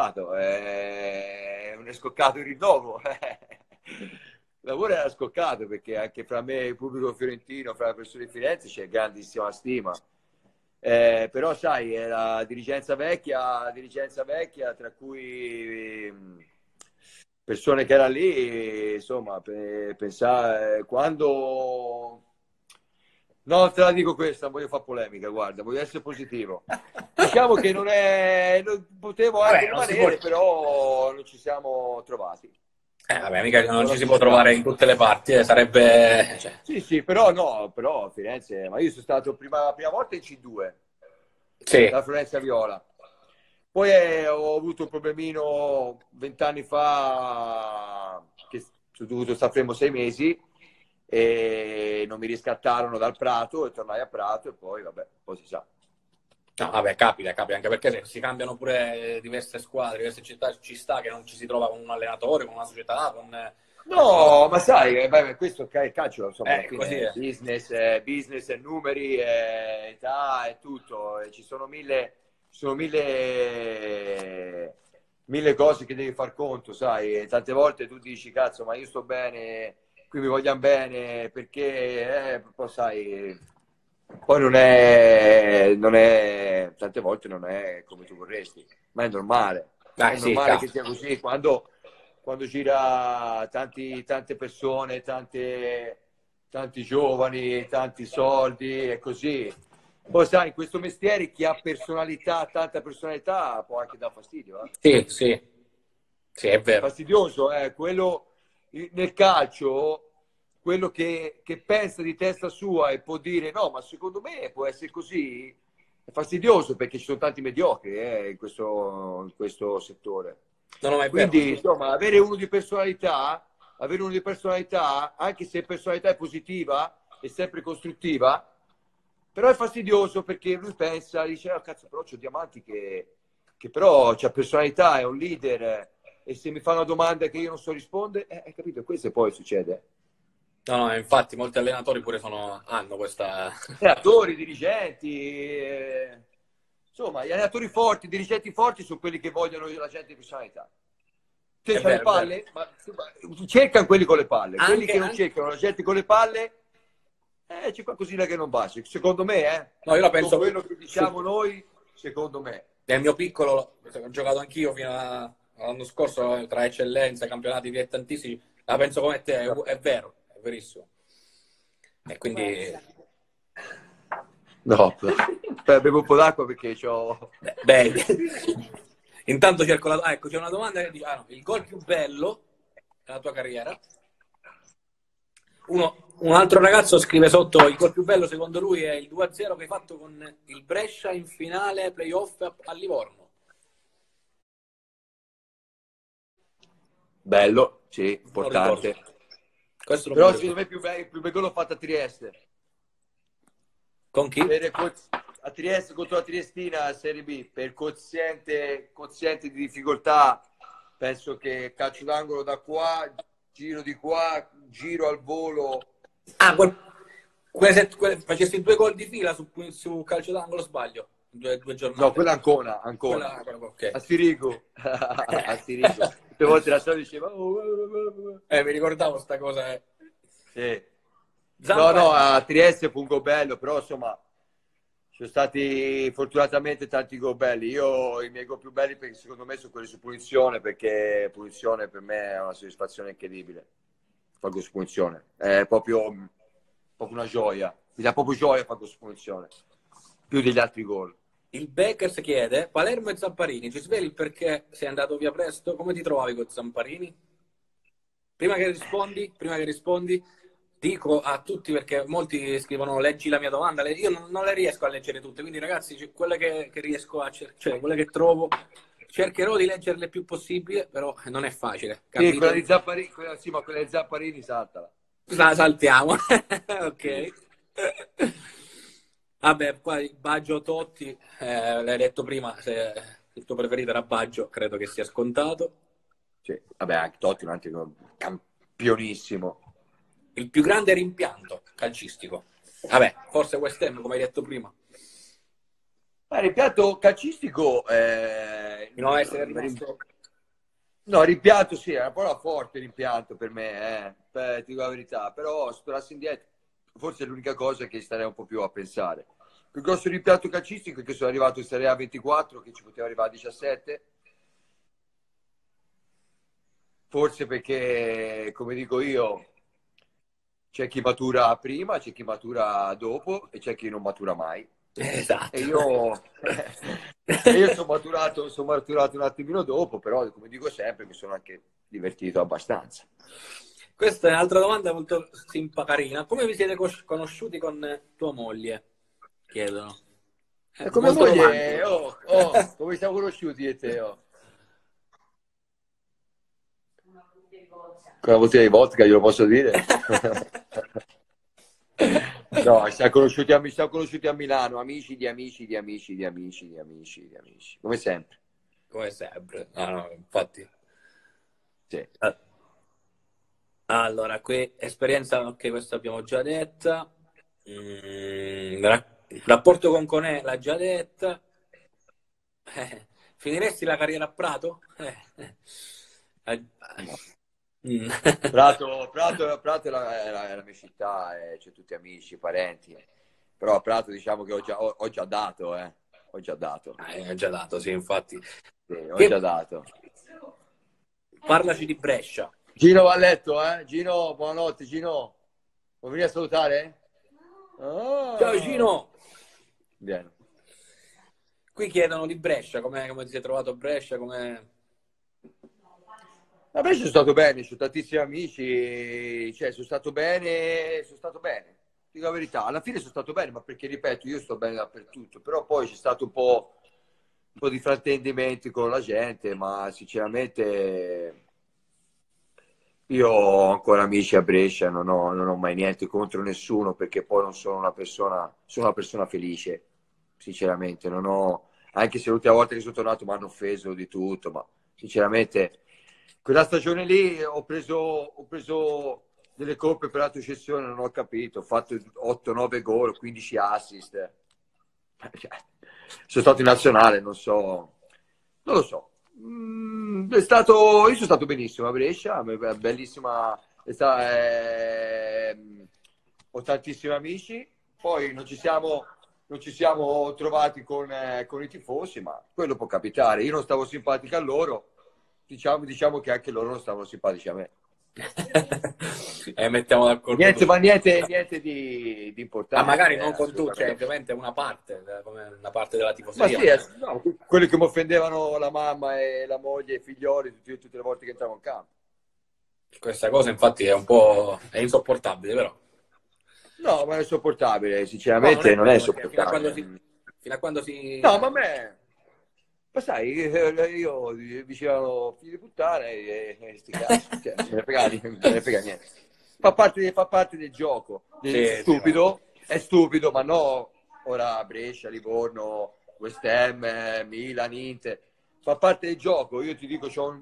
è scoccato il rinnovo. L'amore era scoccato, perché anche fra me e il pubblico fiorentino, fra le persone di Firenze c'è grandissima stima. Però sai, è la dirigenza vecchia, tra cui persone che erano lì, insomma, pensare quando... No, te la dico questa, voglio fare polemica, guarda, voglio essere positivo. Diciamo che potevo anche rimanere, però non ci siamo trovati. Vabbè, mica non ci si può trovare in tutte le parti, sarebbe... Cioè... Sì, però Firenze, ma io sono stato la prima volta in C2, sì. da Florenza Viola. Poi ho avuto un problemino 20 anni fa, che sono dovuto stare fermo 6 mesi, e non mi riscattarono dal Prato, e tornai a Prato, e poi vabbè, poi si sa. No, vabbè, capita, anche perché se si cambiano pure diverse squadre, diverse città, ci sta che non ci si trova con un allenatore, con una società, con... No, ma sai, questo è il calcio, insomma, alla fine così è business, è numeri, è età, è tutto, e ci sono mille cose che devi far conto, sai, e tante volte tu dici, cazzo, ma io sto bene, qui mi vogliano bene, perché, poi sai, poi non è, tante volte non è come tu vorresti, ma è normale, che sia così, quando gira tante persone, tanti giovani, tanti soldi, è così. Poi sai, in questo mestiere chi ha tanta personalità, può anche dar fastidio. Sì, è vero. Fastidioso, quello nel calcio, quello che pensa di testa sua e può dire no, ma secondo me può essere così, è fastidioso, perché ci sono tanti mediocri in questo settore. Quindi, insomma, avere uno di personalità, anche se personalità è positiva e sempre costruttiva, però è fastidioso, perché lui dice, oh, cazzo, però c'ho Diamanti che però c'ha personalità, è un leader, e se mi fa una domanda che io non so rispondere, hai capito? Questo poi succede. No, no, infatti molti allenatori pure hanno questa... Allenatori, dirigenti, insomma, gli allenatori forti, i dirigenti forti sono quelli che vogliono la gente di personalità. Te È c'hai le vero, è vero. palle, ma cercano quelli con le palle. Quelli Anche, che non anche... cercano la gente con le palle, c'è qualcosina che non va. Secondo me, No, io la con penso quello che diciamo noi, secondo me. nel mio piccolo, ho giocato anch'io fino all'anno scorso tra eccellenza, campionati dilettantistici, la penso come te, è vero, è verissimo. E quindi, No, bevo un po' d'acqua perché c'ho... beh, intanto cerco la... ecco, c'è una domanda che dice, no, il gol più bello della tua carriera? Un altro ragazzo scrive sotto, il gol più bello secondo lui è il 2-0 che hai fatto con il Brescia in finale playoff a Livorno. Bello, sì, Non lo ricordo. importante. Questo non me lo Però ricordo. secondo me il più bel gol l'ho fatto a Trieste. Con chi? A Trieste contro la Triestina Serie B, per quoziente di difficoltà, penso che calcio d'angolo da qua, giro di qua, giro al volo. Ah, facessi 2 gol di fila su calcio d'angolo, sbaglio? Due No, giornate. quella Ancona, Ancona. Quella, ok. A Sirigo. A Sirigo. Tutte volte la storia diceva... Mi ricordavo sta cosa. Sì. No, Zampa, no, a Trieste fu un gol bello, però insomma ci sono stati fortunatamente tanti gol belli. Io i miei gol più belli secondo me sono quelli su punizione, perché punizione per me è una soddisfazione incredibile. Fare gol su punizione è proprio una gioia, mi dà proprio gioia fare gol su punizione, più degli altri gol. il Beckers chiede, Palermo e Zamparini, ci sveli il perché sei andato via presto? Come ti trovavi con Zamparini? Prima che rispondi, dico a tutti perché molti scrivono leggi la mia domanda, io non le riesco a leggere tutte, quindi ragazzi, quelle che riesco a cioè quelle che trovo, cercherò di leggerle il più possibile, però non è facile, Sì, quella capite? di Zapparini, sì, ma quella di Zapparini saltala. Saltiamo, ok. Vabbè, qua Baggio Totti, l'hai detto prima, se il tuo preferito era Baggio, credo che sia scontato. Sì, vabbè, anche Totti, un altro campionissimo. Il più grande rimpianto calcistico. Vabbè, forse West Ham, come hai detto prima. Rimpianto calcistico, Di non essere rimasto... no, rimpianto sì, è una parola forte rimpianto per me, ti dico la verità, però se tornassi indietro, forse è l'unica cosa che starei un po' più a pensare. Il più grosso rimpianto calcistico è che sono arrivato in Serie A 24, che ci poteva arrivare a 17, forse perché, come dico io, c'è chi matura prima, c'è chi matura dopo e c'è chi non matura mai. E Esatto. io, e io sono maturato un attimino dopo, però come dico sempre mi sono anche divertito abbastanza. Questa è un'altra domanda molto carina. Come vi siete conosciuti con tua moglie? Chiedono. E come Molto moglie, romantico. come siamo conosciuti io e te? Con la bottiglia di vodka, glielo posso dire? No, siamo conosciuti a Milano, amici di amici di amici di amici di amici di amici, come sempre. Come sempre. No, no, infatti. Sì. Allora, qui esperienza, ok, questa abbiamo già detta. Rapporto con Conè, l'ha già detta. Finiresti la carriera a Prato? No. Mm. Prato è la mia città, c'è tutti amici, parenti, però a Prato diciamo che ho già dato, ho già dato. Hai già dato, sì, infatti. Sì, ho già Che... dato. Parlaci di Brescia. Gino va a letto, eh? Gino, buonanotte, Gino. Vuoi venire a salutare? Ciao Ah. Gino! Vieni. Qui chiedono di Brescia, come ti sei trovato a Brescia, come... A me sono stato bene, ho tantissimi amici, cioè sono stato bene, dico la verità, alla fine sono stato bene, ma perché ripeto, io sto bene dappertutto, però poi c'è stato un po' di fraintendimenti con la gente, ma sinceramente io ho ancora amici a Brescia, non ho mai niente contro nessuno, perché poi non sono una persona felice, sinceramente, non ho, anche se l'ultima volta che sono tornato mi hanno offeso di tutto, ma sinceramente quella stagione lì ho preso delle coppe per retrocessione non ho capito. Ho fatto 8-9 gol, 15 assist. Sono stato in nazionale, non lo so. Io sono stato benissimo a Brescia, bellissima. Ho tantissimi amici, poi non ci siamo trovati con i tifosi, ma quello può capitare. Io non stavo simpatico a loro, diciamo che anche loro non stavano simpatici a me. E mettiamo d'accordo Niente, tutti. ma niente di Ma magari importante, non con tutti, cioè assolutamente. ovviamente una parte, come una parte della Ma tifoseria. sì, no, quelli che mi offendevano la mamma e la moglie e i figlioli tutte le volte che entravo in campo. Questa cosa infatti è insopportabile, però. No, ma è sopportabile, No, non è sinceramente non è vero, perché sopportabile. fino a quando si... No, ma sai, io dicevano figli di puttana e sti cazzi, cioè, non me ne frega niente. Fa parte del gioco. È Sì, sì, no. stupido, è stupido, ma no, ora Brescia, Livorno, West Ham, Milan, Inter. Fa parte del gioco. Io ti dico, c'ho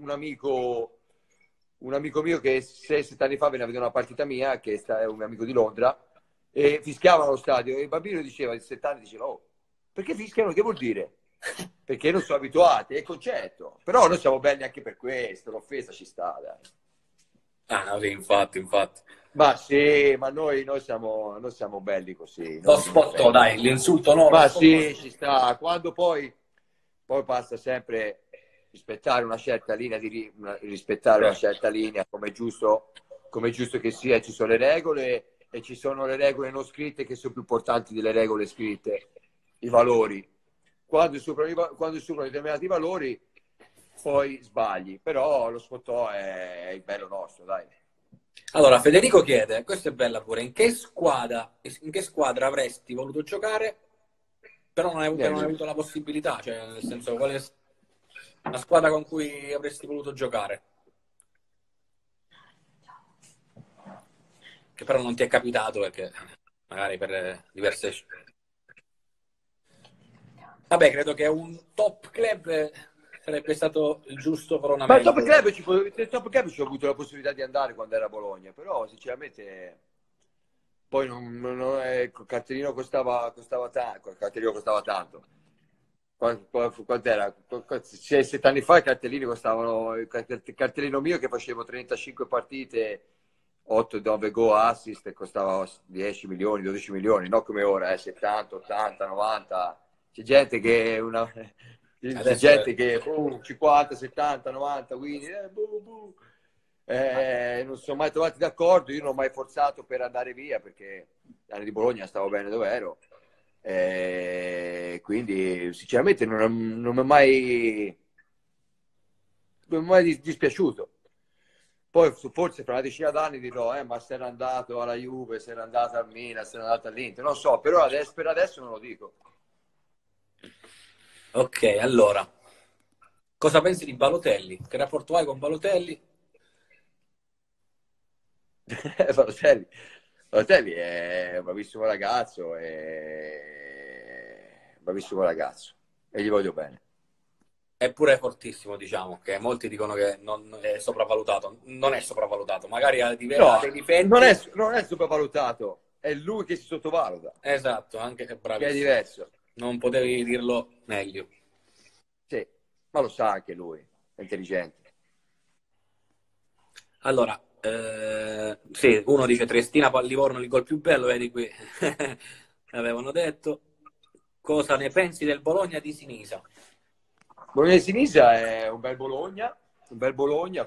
un amico mio che 6-7 anni fa venne a vedere una partita mia, è un mio amico di Londra, e fischiavano allo stadio. E il bambino diceva, di 7 anni, diceva, oh, perché fischiano? Che vuol dire? Perché non sono abituati, è il concetto. Però noi siamo belli anche per questo, l'offesa ci sta, dai. Ah, no, sì, infatti. Ma sì, ma noi siamo belli così, Lo non mi spotto, offendo. dai, l'insulto no, lo Ma spotto sì, sì. ci sta. Quando poi basta sempre rispettare una certa linea rispettare una Certo. certa linea, come è giusto che sia. Ci sono le regole e ci sono le regole non scritte che sono più importanti delle regole scritte, i valori. Quando superano determinati valori, poi sbagli. Però lo sfottò è il bello nostro, dai. Allora, Federico chiede, questa è bella pure, in che squadra avresti voluto giocare, però non hai Niente. avuto la possibilità, cioè nel senso, qual è una squadra con cui avresti voluto giocare, che però non ti è capitato perché magari per diverse... Vabbè, credo che un top club sarebbe stato il giusto Ma il Top coronamento. Club il Top Club ci ho avuto la possibilità di andare quando era a Bologna, però sinceramente poi il cartellino costava tanto, il cartellino costava tanto. Quant'era? 7 anni fa i cartellini costavano, il cartellino mio che facevo 35 partite, 8-9 go assist, e costava 10 milioni, 12 milioni, non come ora, 70, 80, 90. C'è gente che c'è Adesso è... gente che 50, 70, 90, quindi non sono mai trovati d'accordo, io non ho mai forzato per andare via perché gli anni di Bologna stavo bene dove ero. Quindi sinceramente non mi è mai dispiaciuto. Poi forse fra una decina d'anni dirò, ma se era andato alla Juve, se era andato al Milan, se era andato all'Inter, non so, però per adesso non lo dico. Ok, allora, cosa pensi di Balotelli? Che rapporto hai con Balotelli? Balotelli, Balotelli è un bravissimo ragazzo e gli voglio bene. Eppure è fortissimo, diciamo, che molti dicono che non è sopravvalutato. Non è sopravvalutato, magari ha No, dei difetti. non è sopravvalutato, è lui che si sottovaluta, Esatto, anche che è che è bravissimo. diverso. Non potevi dirlo meglio. Sì, ma lo sa anche lui, è intelligente. Allora, sì, uno dice Triestina Livorno il gol più bello, vedi qui, avevano detto. Cosa ne pensi del Bologna di Sinisa? Bologna di Sinisa è un bel Bologna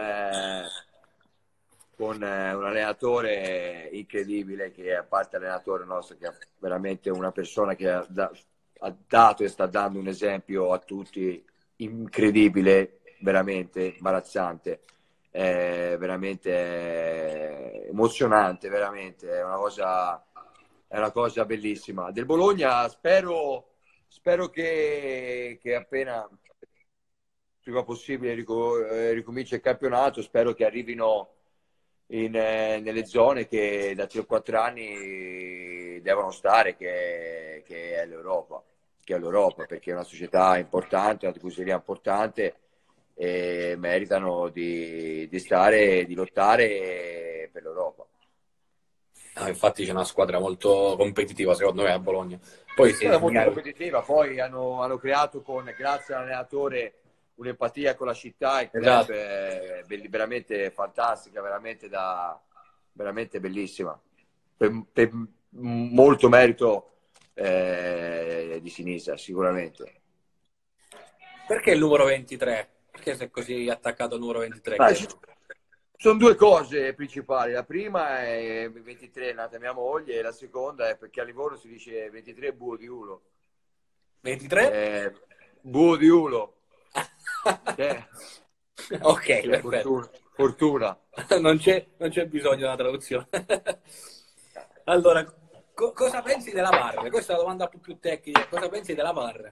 con un allenatore incredibile che a parte allenatore nostro che è veramente una persona che ha dato e sta dando un esempio a tutti incredibile, veramente imbarazzante, veramente emozionante, veramente è una cosa bellissima. Del Bologna spero che appena prima possibile ricomincia il campionato, spero che arrivino nelle zone che da 3 o 4 anni devono stare, che è l'Europa, perché è una società importante, una tifoseria importante e meritano di stare, di lottare per l'Europa. Ah, infatti c'è una squadra molto competitiva, secondo me, a Bologna. Poi sì, È molto magari... competitiva, poi hanno creato grazie all'allenatore un'empatia con la città, il club Esatto. è veramente fantastica, veramente bellissima. Per molto merito di Sinisa, sicuramente. Perché il numero 23? Perché sei così attaccato al numero 23, Ma ci chiedo? sono due cose principali. La prima è 23, è nata mia moglie, e la seconda è perché a Livorno si dice 23 buo di ulo. 23? Eh, buo di ulo. Che Ok, è perfetto. fortuna. Non c'è bisogno della traduzione. Allora, cosa pensi della VAR? Questa è la domanda più tecnica. Cosa pensi della VAR?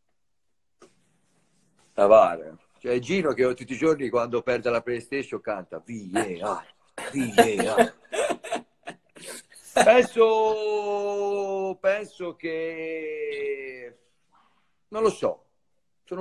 Tavare. Cioè Gino che tutti i giorni quando perde la PlayStation canta VAR, VAR. Penso che non lo so, sono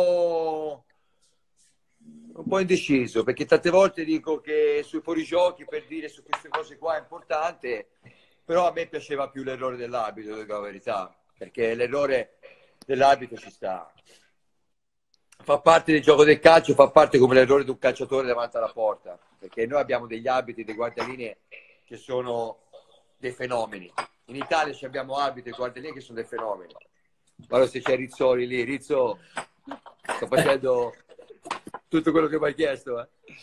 un po' indeciso perché tante volte dico che sui fuorigiochi per dire su queste cose qua è importante, però a me piaceva più l'errore dell'arbitro, dico la verità, perché l'errore dell'arbitro ci sta. Fa parte del gioco del calcio, fa parte come l'errore di un calciatore davanti alla porta, perché noi abbiamo degli arbitri, dei guardalinee che sono dei fenomeni. In Italia abbiamo arbitri e guardalinee che sono dei fenomeni. Guarda se c'è Rizzoli lì, Rizzo, sto facendo tutto quello che mi hai chiesto.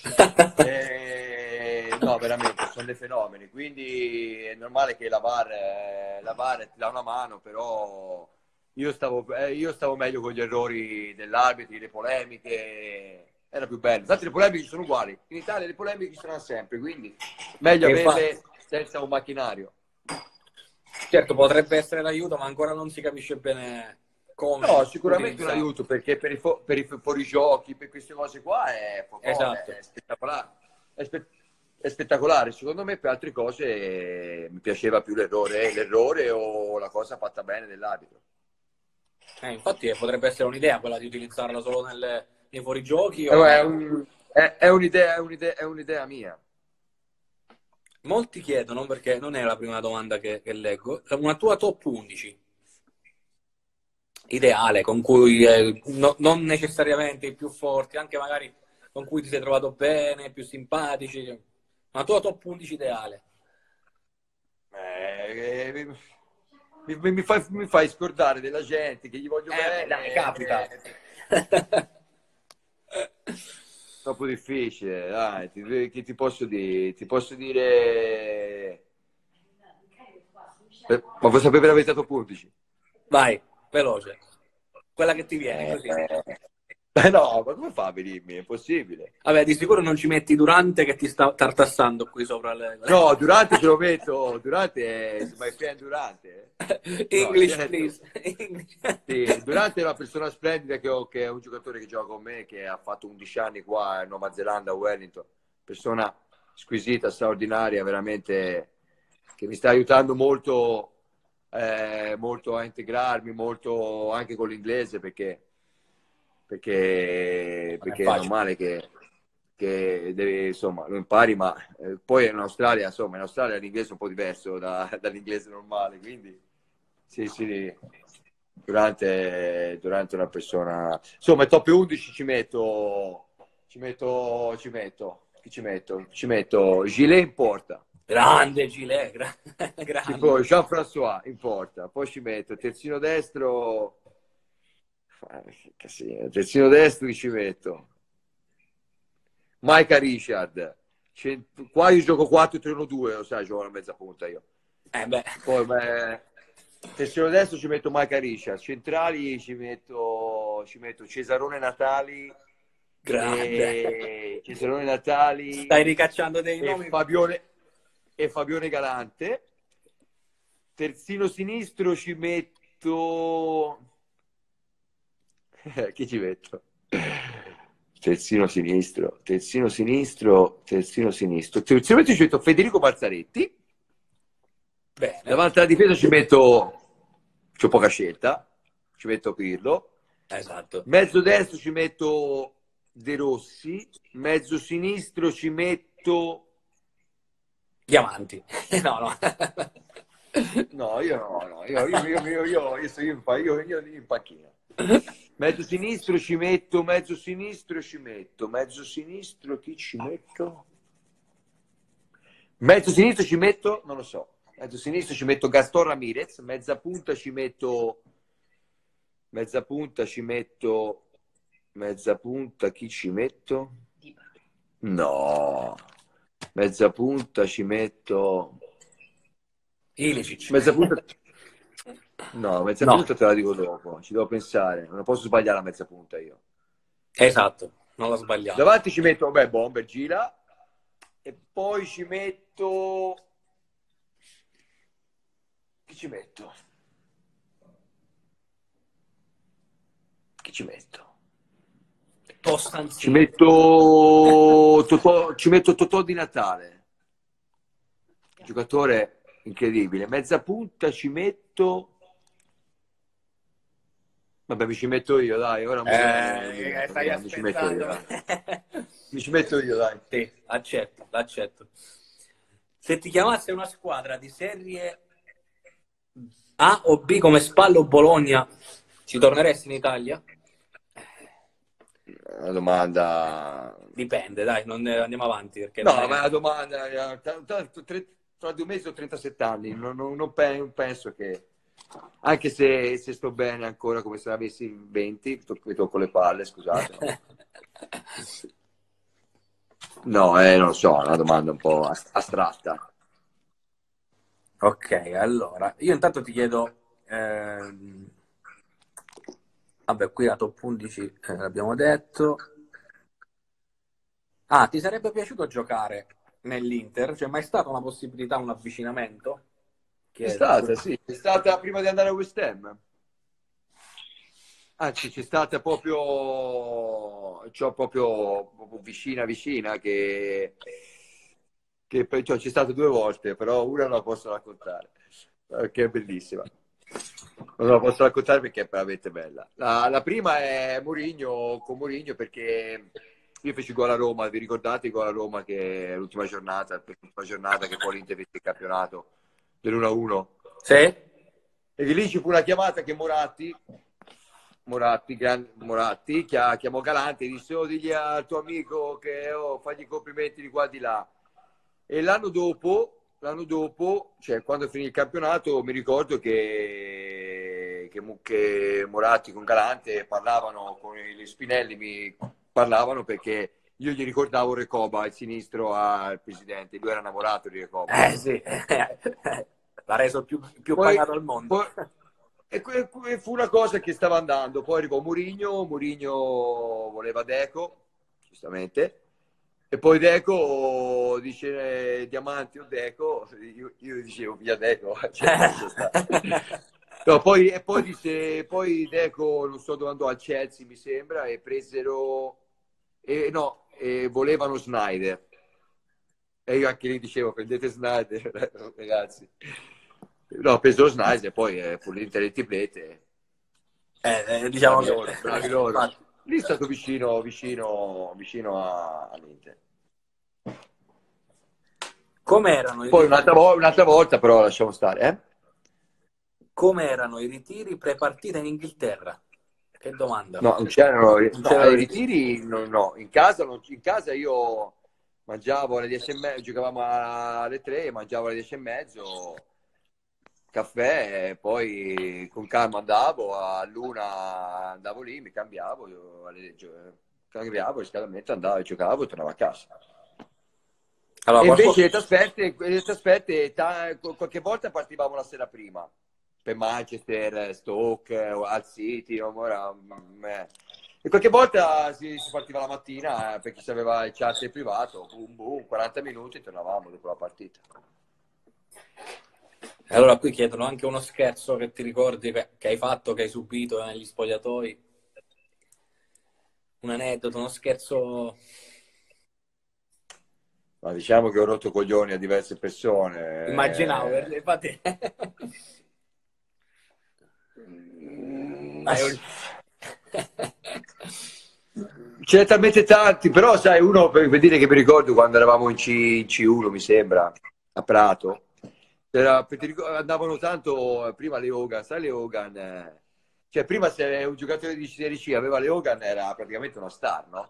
No, veramente, sono dei fenomeni, quindi è normale che la VAR ti dà una mano, però io stavo meglio con gli errori dell'arbitro, le polemiche, era più bello. Tanto le polemiche sono uguali, in Italia le polemiche ci sono sempre, quindi meglio E infatti, averle senza un macchinario. certo, potrebbe essere d'aiuto, ma ancora non si capisce bene No, come sicuramente un utilizzarlo. aiuto perché per i fuorigiochi, per queste cose qua Esatto. è spettacolare. È spettacolare. Secondo me per altre cose mi piaceva più l'errore o la cosa fatta bene dell'arbitro. Infatti potrebbe essere un'idea quella di utilizzarla solo nei fuorigiochi È, o... è un'idea mia. Molti chiedono, perché non è la prima domanda che leggo, una tua top 11 ideale, con cui non necessariamente i più forti, anche magari con cui ti sei trovato bene, più simpatici, una tua top 11 ideale. Mi fai scordare della gente che gli voglio Beh, dai, bene. capita. Troppo difficile, dai, che ti posso dire? Ti posso dire... Ma vuoi sapere la verità top 11? Vai, veloce. Quella che ti viene, Eh, così. no, ma come fa a venirmi? È impossibile. Vabbè, di sicuro non ci metti Durante che ti sta tartassando qui sopra le... No, Durante ce lo metto, Durante è my friend Durante. No, English, certo. please. English. Sì, Durante è una persona splendida che è un giocatore che gioca con me, che ha fatto 11 anni qua in Nuova Zelanda, a Wellington. Persona squisita, straordinaria, veramente che mi sta aiutando molto a integrarmi, molto anche con l'inglese, Non è perché è facile. normale che devi, insomma, lo impari, ma poi in Australia, insomma, in Australia l'inglese è un po' diverso dall'inglese normale, quindi sì, sì, durante una persona, insomma, top 11 chi ci metto Gilet in porta, Grande Gilet, tipo grande. Jean-François in porta, poi ci metto terzino destro, che casino, terzino destro chi ci metto? Micah Richard. Qua io gioco 4-3-1-2, lo sai, gioco una mezza punta io. Beh, Poi, beh, terzino destro ci metto Micah Richard, centrali ci metto Cesarone Natali grande. Cesarone Natali Stai ricacciando dei e nomi. Fabione Galante. Terzino sinistro ci metto... Chi ci metto? Terzino sinistro. Terzino ci metto Federico Balzaretti. Bene, Davanti alla difesa c'ho poca scelta, ci metto Pirlo. esatto. Mezzo destro ci metto De Rossi. Mezzo sinistro ci metto Diamanti. No, no. No, io no, io sto in panchina. Mezzo sinistro ci metto, mezzo sinistro ci metto, mezzo sinistro chi ci metto? Mezzo sinistro ci metto, non lo so. Mezzo sinistro ci metto Gaston Ramirez, mezza punta ci metto mezza punta chi ci metto? No. Mezza punta ci metto Ilicic. mezza punta. No, mezza No. punta te la dico dopo, ci devo pensare, non posso sbagliare la mezza punta io. Esatto, non l'ho sbagliato. Davanti ci metto, beh, Bomber gira e poi ci metto. Chi ci metto? Chi ci metto? Ci metto Totò Di Natale, giocatore incredibile. Mezza punta ci metto. Vabbè, mi ci metto io, dai. Ora stai mi ci metto io, aspettando. dai. Mi ci metto io, dai. Sì, accetto. Se ti chiamasse una squadra di serie A o B come Spal o Bologna, ci torneresti in Italia? Una domanda. Dipende, dai, non andiamo avanti. Perché No, non è- ma la domanda. Tra 2 mesi ho 37 anni. Non penso che. Anche se sto bene ancora come se avessi 20, mi tocco le palle, scusate. No, non lo so, è una domanda un po' astratta. Ok, allora, io intanto ti chiedo, vabbè, qui la top 11 l'abbiamo detto. Ah, ti sarebbe piaciuto giocare nell'Inter? C'è mai stata una possibilità, un avvicinamento? È stata, sì, è stata prima di andare a West Ham. Anzi, c'è stata proprio vicina cioè, c'è stata 2 volte, però una non la posso raccontare, che è bellissima. Non la posso raccontare perché è veramente bella. La prima è con Mourinho perché io feci gol a Roma, vi ricordate il gol a Roma che è l'ultima giornata che poi l'Inter vinse il campionato dell'1-1? Sì? E che lì ci fu una chiamata che Moratti chiamò Galante e disse: "Oh, digli al tuo amico che fagli i complimenti di qua di là". E l'anno dopo, cioè quando finì il campionato, mi ricordo che Moratti con Galante parlavano, con gli Spinelli mi parlavano perché io gli ricordavo Recoba, il sinistro al presidente, lui era innamorato di Recoba. Sì, l'ha reso più Poi, pagato al mondo. e fu una cosa che stava andando. Poi arrivò Mourinho voleva Deco, giustamente, e poi Deco dice Diamanti o Deco, io dicevo via Deco, cioè, lascia stare. No, poi Deco non so dove andò, al Chelsea mi sembra, e presero e volevano Snyder. E io anche lì dicevo prendete Snyder, ragazzi. No, preso Snyder e poi fu l'Inter il triplete. Diciamo Bravi loro. infatti. Lì è stato vicino all'Inter. Come erano Poi un'altra volta però lasciamo stare, eh? come erano i ritiri pre-partita in Inghilterra? Che domanda. No, non c'erano c'erano i ritiri, no. In casa io mangiavo alle 10:30, giocavamo alle 3, mangiavo alle 10:30, caffè, e poi con calma all'1 andavo lì, mi cambiavo, cambiavo, riscaldamento, andavo, giocavo e tornavo a casa. Allora, E invece le trasferte qualche volta partivamo la sera prima per Manchester, Stoke, Hull City, e qualche volta si partiva la mattina per chi aveva il charter privato, boom, boom, 40 minuti e tornavamo dopo la partita. Allora qui chiedono anche uno scherzo che ti ricordi che hai fatto, che hai subito negli spogliatoi. Un aneddoto, uno scherzo. Ma diciamo che ho rotto coglioni a diverse persone. Immaginavo, infatti. Ce talmente tanti, però sai, uno per dire che mi ricordo quando eravamo in C1, mi sembra, a Prato. Andavano tanto prima le Hogan, sai le Hogan? Cioè prima se un giocatore di Serie C aveva le Hogan era praticamente una star, no?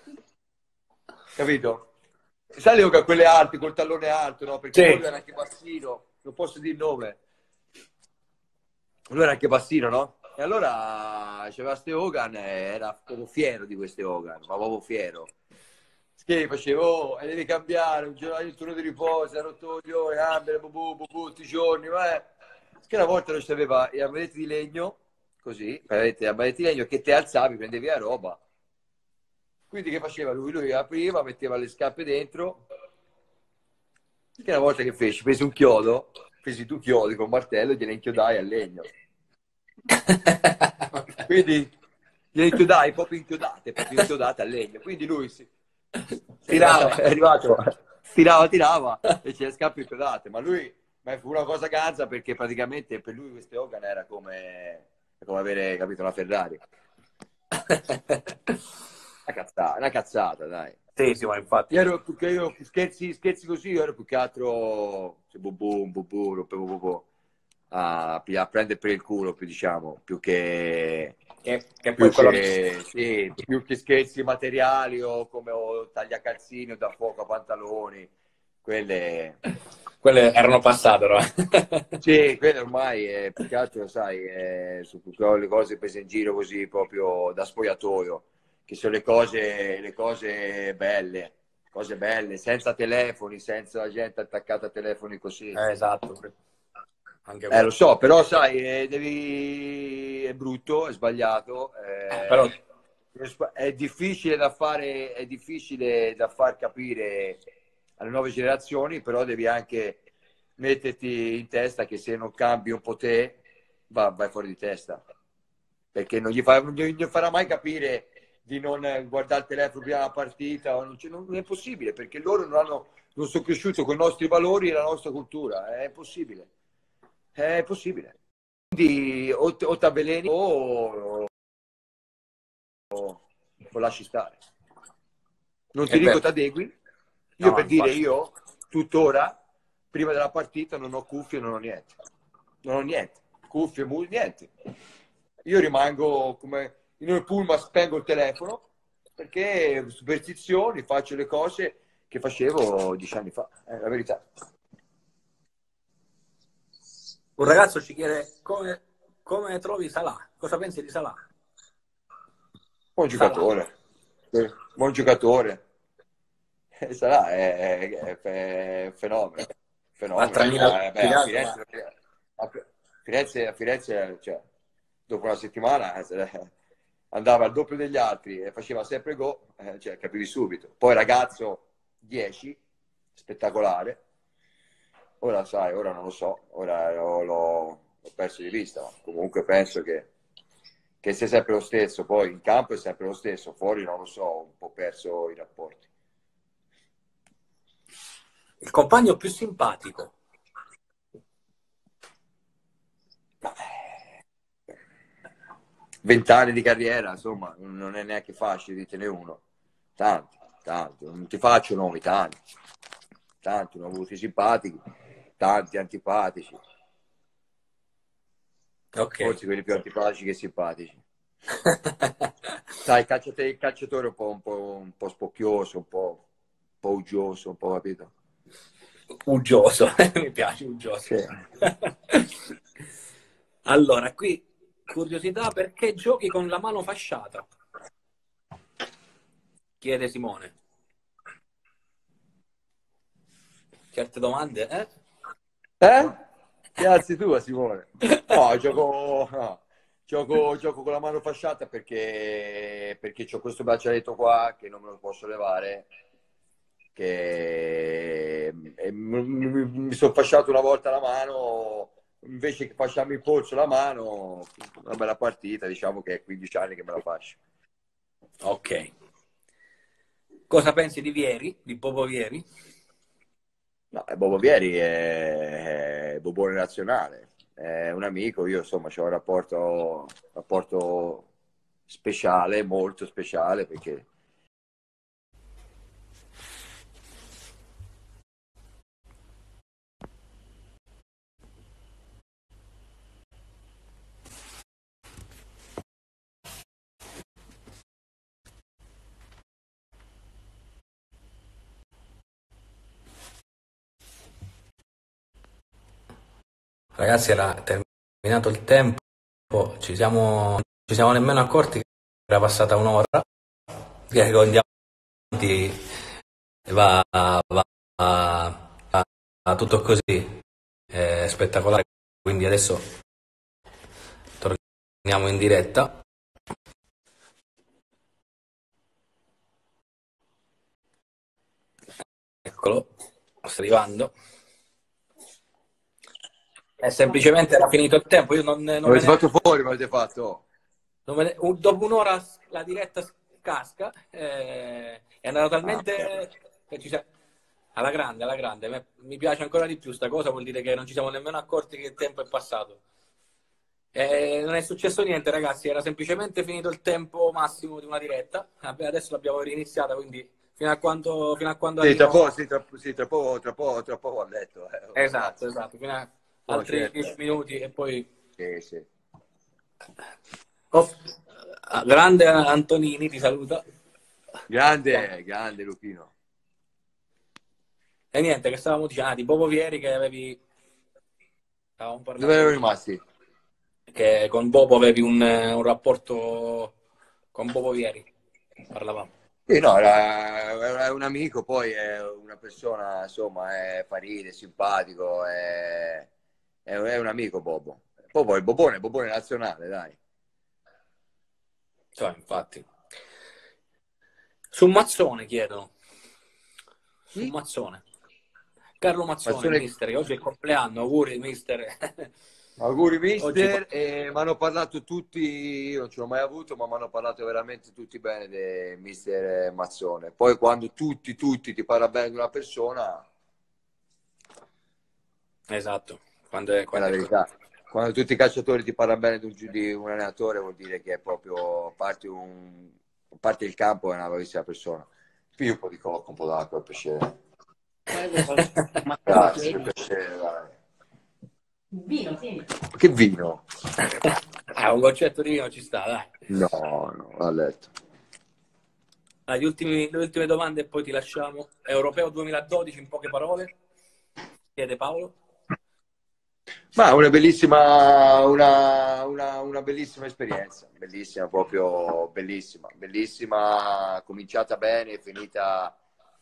Capito? Sai le Hogan, quelle alte, col tallone alto, no? Perché poi Sì. lui era anche bassino, non posso dire il nome. Lui era anche bassino, no? E allora c'aveva queste Hogan e era proprio fiero di queste Hogan, ma proprio fiero. Che facevo, oh, e devi cambiare, un giorno il turno di riposo, ha rotto il coglione, ambere, tutti i giorni, ma che una volta non c'aveva gli armadetti di legno, così, gli armadetti di legno che te alzavi, prendevi la roba. Quindi che faceva lui? Lui apriva, metteva le scarpe dentro, che una volta che feci, presi un chiodo, presi due chiodi con martello e gliene inchiodai al legno. Quindi gliene inchiodai proprio inchiodate al legno. Quindi lui Tirava. è arrivato, tirava e c'è le scarpe inchiodate. Ma fu una cosa ganza perché praticamente per lui queste Hogan era come avere, capito, una Ferrari. Una cazzata, dai. Sì, sì, ma infatti. Io scherzi così, io ero più che altro cioè, rompevo proprio a prendere per il culo, più diciamo, Che poi quello che... sì, più che scherzi materiali o come tagliacalzini o da fuoco a pantaloni, quelle Quelle erano passate, no? sì, quelle ormai più che altro, sai, su le cose prese in giro così proprio da spogliatoio, che sono cose belle, senza telefoni, senza la gente attaccata a telefoni così. Esatto. Anche Lo quello. so, però sai, è brutto, è sbagliato, Però... è difficile da far capire alle nuove generazioni, però devi anche metterti in testa che se non cambi un po' te, vai fuori di testa, perché non gli farà mai capire di non guardare il telefono prima della partita, non è possibile, perché loro non sono cresciuti con i nostri valori e la nostra cultura, è impossibile. È possibile. Quindi o ti avveleni o lasci stare. Non ti È dico vero. ti adegui. No, Io no, per dire, infatti. io tuttora, prima della partita, non ho cuffie, non ho niente. Non ho niente. Cuffie, niente. Io rimango come in un pullman, spengo il telefono perché superstizioni, faccio le cose che facevo 10 anni fa. È la verità. Un ragazzo ci chiede come trovi Salah. Cosa pensi di Salah? Buon Salah. giocatore. Buon giocatore. Sarà, è un fenomeno. A Fenomeno. 3.000 Beh, tirato, ma... A Firenze, cioè, dopo una settimana andava al doppio degli altri e faceva sempre gol, cioè, capivi subito. Poi ragazzo 10, spettacolare. Ora sai, ora non lo so, ora l'ho perso di vista, ma comunque penso che sia sempre lo stesso. Poi in campo è sempre lo stesso, fuori non lo so, ho un po' perso i rapporti. Il compagno più simpatico. 20 anni di carriera, insomma, non è neanche facile ditene uno. Tanti, tanti, non ti faccio nomi, tanti. Tanti, ne ho avuti simpatici, tanti antipatici. Ok. Forse quelli più antipatici che simpatici. Sai, il calciatore è un po' spocchioso, un po' uggioso, un po', capito? Uggioso. Mi piace, uggioso. Sì. Allora, qui, curiosità, perché giochi con la mano fasciata? Chiede Simone. Certe domande, eh? Eh? Ti alzi tu, Simone? No, gioco con la mano fasciata perché ho questo braccialetto qua che non me lo posso levare, mi sono fasciato una volta la mano, invece che fasciarmi il polso la mano, una bella partita, diciamo che è 15 anni che me la fascio. Ok. Cosa pensi di Vieri, di Bobo Vieri? No, Bobo Vieri è Bobone nazionale, è un amico, io insomma ho un rapporto speciale, molto speciale, perché Ragazzi, era terminato il tempo, ci siamo nemmeno accorti che era passata un'ora, che con diamanti va tutto così, è spettacolare. Quindi adesso torniamo in diretta. Eccolo, sta arrivando. È semplicemente era finito il tempo, io non me Avete ne... fatto fuori, ma avete fatto? dopo un'ora la diretta casca, è andata Ah, ok. talmente che alla grande, alla grande. Mi piace ancora di più sta cosa, vuol dire che non ci siamo nemmeno accorti che il tempo è passato. Non è successo niente, ragazzi, era semplicemente finito il tempo massimo di una diretta. Vabbè, adesso l'abbiamo riniziata, quindi fino a quando Sì, tra poco, arrivano. sì, tra poco a letto, Esatto, ragazzi. esatto, fino a No, altri certo. 10 minuti e poi. Sì, sì. Oh, grande Antonini ti saluta. Grande, grande Lupino. E niente, che stavamo dicendo, di Bobo Vieri che stavamo Dove parlando erano di, rimasti? che con Bobo avevi un rapporto con Bobo Vieri, parlavamo. Sì, no, era un amico, poi è una persona, insomma, è paride, simpatico, è un amico Bobo. Bobo è il Bobone nazionale, dai. Cioè, infatti. Su Mazzone chiedono, su Chi? Mazzone. Carlo Mazzone, il Mazzone. mister, che oggi è il compleanno, auguri mister. Auguri Oggi mister, e mi hanno parlato tutti, io non ce l'ho mai avuto, ma mi hanno parlato veramente tutti bene di mister Mazzone. Poi quando tutti ti parla bene di una persona, esatto, è la quando è così. verità. Quando tutti i calciatori ti parlano bene di un allenatore, vuol dire che è proprio, a parte il campo, è una bravissima persona. Più un po' di cocco, un po' d'acqua, per piacere. Grazie, per piacere, dai. Vino, sì. Che vino? Un concetto di vino ci sta, dai. No, no, a letto. Dai, le ultime domande e poi ti lasciamo. Europeo 2012 in poche parole, chiede Paolo. Ma una bellissima esperienza, bellissima, proprio bellissima, bellissima, cominciata bene, finita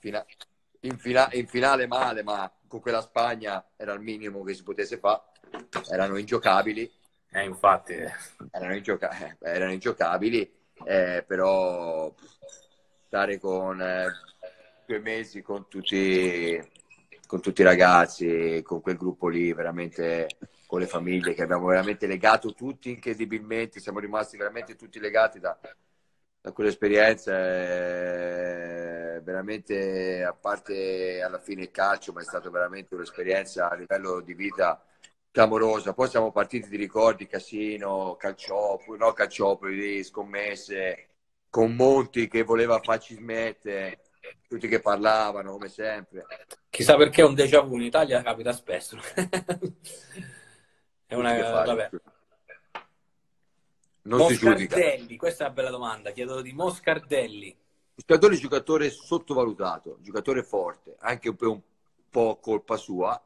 in finale male, ma con quella Spagna era il minimo che si potesse fare, erano ingiocabili, Infatti, erano ingiocabili, però stare con 2 mesi con tutti i ragazzi, con quel gruppo lì, veramente con le famiglie che abbiamo veramente legato tutti incredibilmente, siamo rimasti veramente tutti legati da quell'esperienza, veramente, a parte alla fine il calcio, ma è stata veramente un'esperienza a livello di vita clamorosa. Poi siamo partiti di ricordi, casino, calciopoli, no calciopoli, scommesse, con Monti che voleva farci smettere, tutti che parlavano come sempre. chissà perché un déjà vu in Italia capita spesso. È Tutti che vabbè. non si giudica. Moscardelli, questa è una bella domanda, chiedo di Moscardelli. Il giocatore è un giocatore sottovalutato, giocatore forte, anche per un po' colpa sua,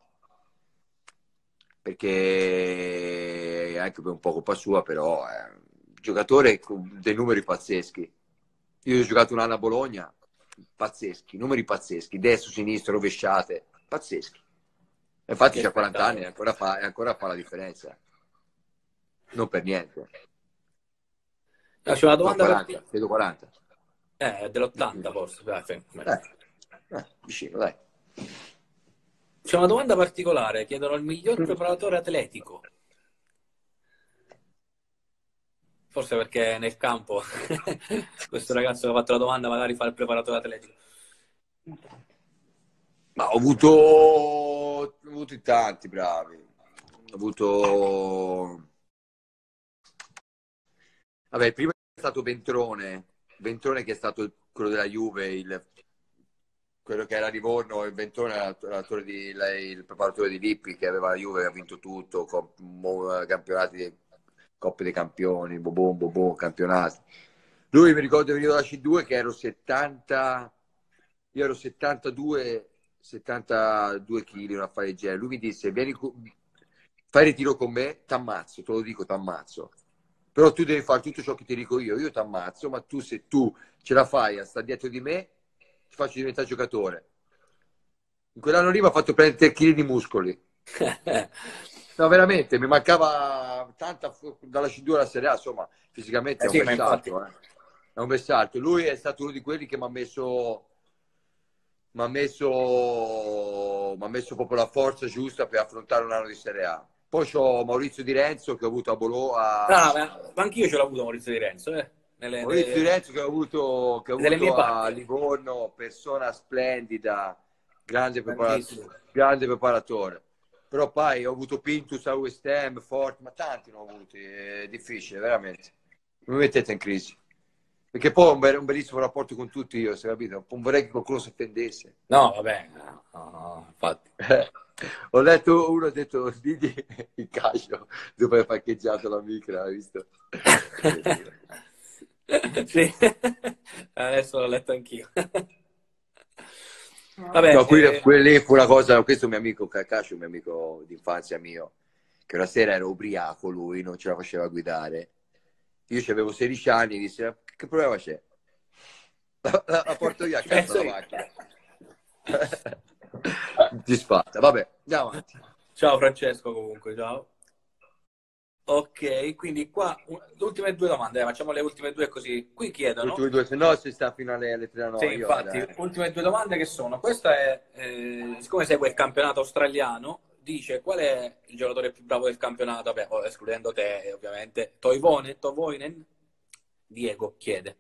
perché anche per un po' colpa sua, però è un giocatore con dei numeri pazzeschi. Io ho giocato un anno a Bologna, pazzeschi, numeri pazzeschi, destro, sinistro, rovesciate, pazzeschi. Infatti Che c'ha 40 anni spettacolo. e ancora fa la differenza. Non per niente. No, c'è una No, domanda per 40, te. credo 40. Dell'80 forse. Dai, sì. Vicino, dai. C'è una domanda particolare, chiedono il miglior preparatore atletico. Forse perché nel campo questo ragazzo che ha fatto la domanda magari fa il preparatore atletico. Ma ho avuto in tanti bravi. Ho avuto... Vabbè, prima è stato Ventrone che è stato quello della Juve, quello che era a Livorno, il Ventrone era il preparatore di Lippi che aveva la Juve, ha vinto tutto, campionati, Coppe dei Campioni, campionati. Lui mi ricordo venivo da C2 che ero 70, io ero 72 kg, un affare del genere. Lui mi disse, fai ritiro con me, t'ammazzo, te lo dico, t'ammazzo. Però tu devi fare tutto ciò che ti dico io t'ammazzo, ma tu se tu ce la fai a stare dietro di me, ti faccio diventare giocatore. In quell'anno lì mi ha fatto prendere 3 kg di muscoli. No, veramente, mi mancava tanta dalla cintura alla Serie A, insomma, fisicamente è un sì, bel salto, È un bel salto. Lui è stato uno di quelli che mi ha messo proprio la forza giusta per affrontare un anno di Serie A. Poi c'ho Maurizio Di Renzo che ho avuto a Bologna. No, ma anch'io ce l'ho avuto Maurizio Di Renzo, Maurizio Di Renzo che ho avuto nelle mie a parti. Livorno, persona splendida, grande Grandissimo. preparatore. Però poi ho avuto Pintus a West Ham, Forte, ma tanti ne ho avuti, è difficile, veramente. Non mi mettete in crisi. Perché poi ho un bellissimo rapporto con tutti io, se capito? Non vorrei che qualcuno si offendesse. No, vabbè, no, infatti. Ho letto, uno ha detto, digli il calcio dove hai parcheggiato la micra, hai visto? Sì, adesso l'ho letto anch'io. Vabbè, No, quello lì fu una cosa, questo è un mio amico, Kakashi, un mio amico d'infanzia mio, che una sera era ubriaco lui, non ce la faceva guidare. Io avevo 16 anni, disse, che problema c'è? La porto io a casa la macchina. Disfatta, vabbè, andiamo avanti. Ciao Francesco comunque, ciao. Ok, quindi qua le ultime 2 domande, facciamo le ultime 2 così. Qui chiedono... Se no si sta fino alle 3 no, Sì, io, infatti, ultime 2 domande che sono, questa è, siccome segue il campionato australiano, dice qual è il giocatore più bravo del campionato, vabbè, escludendo te ovviamente, Toivonen? Diego chiede.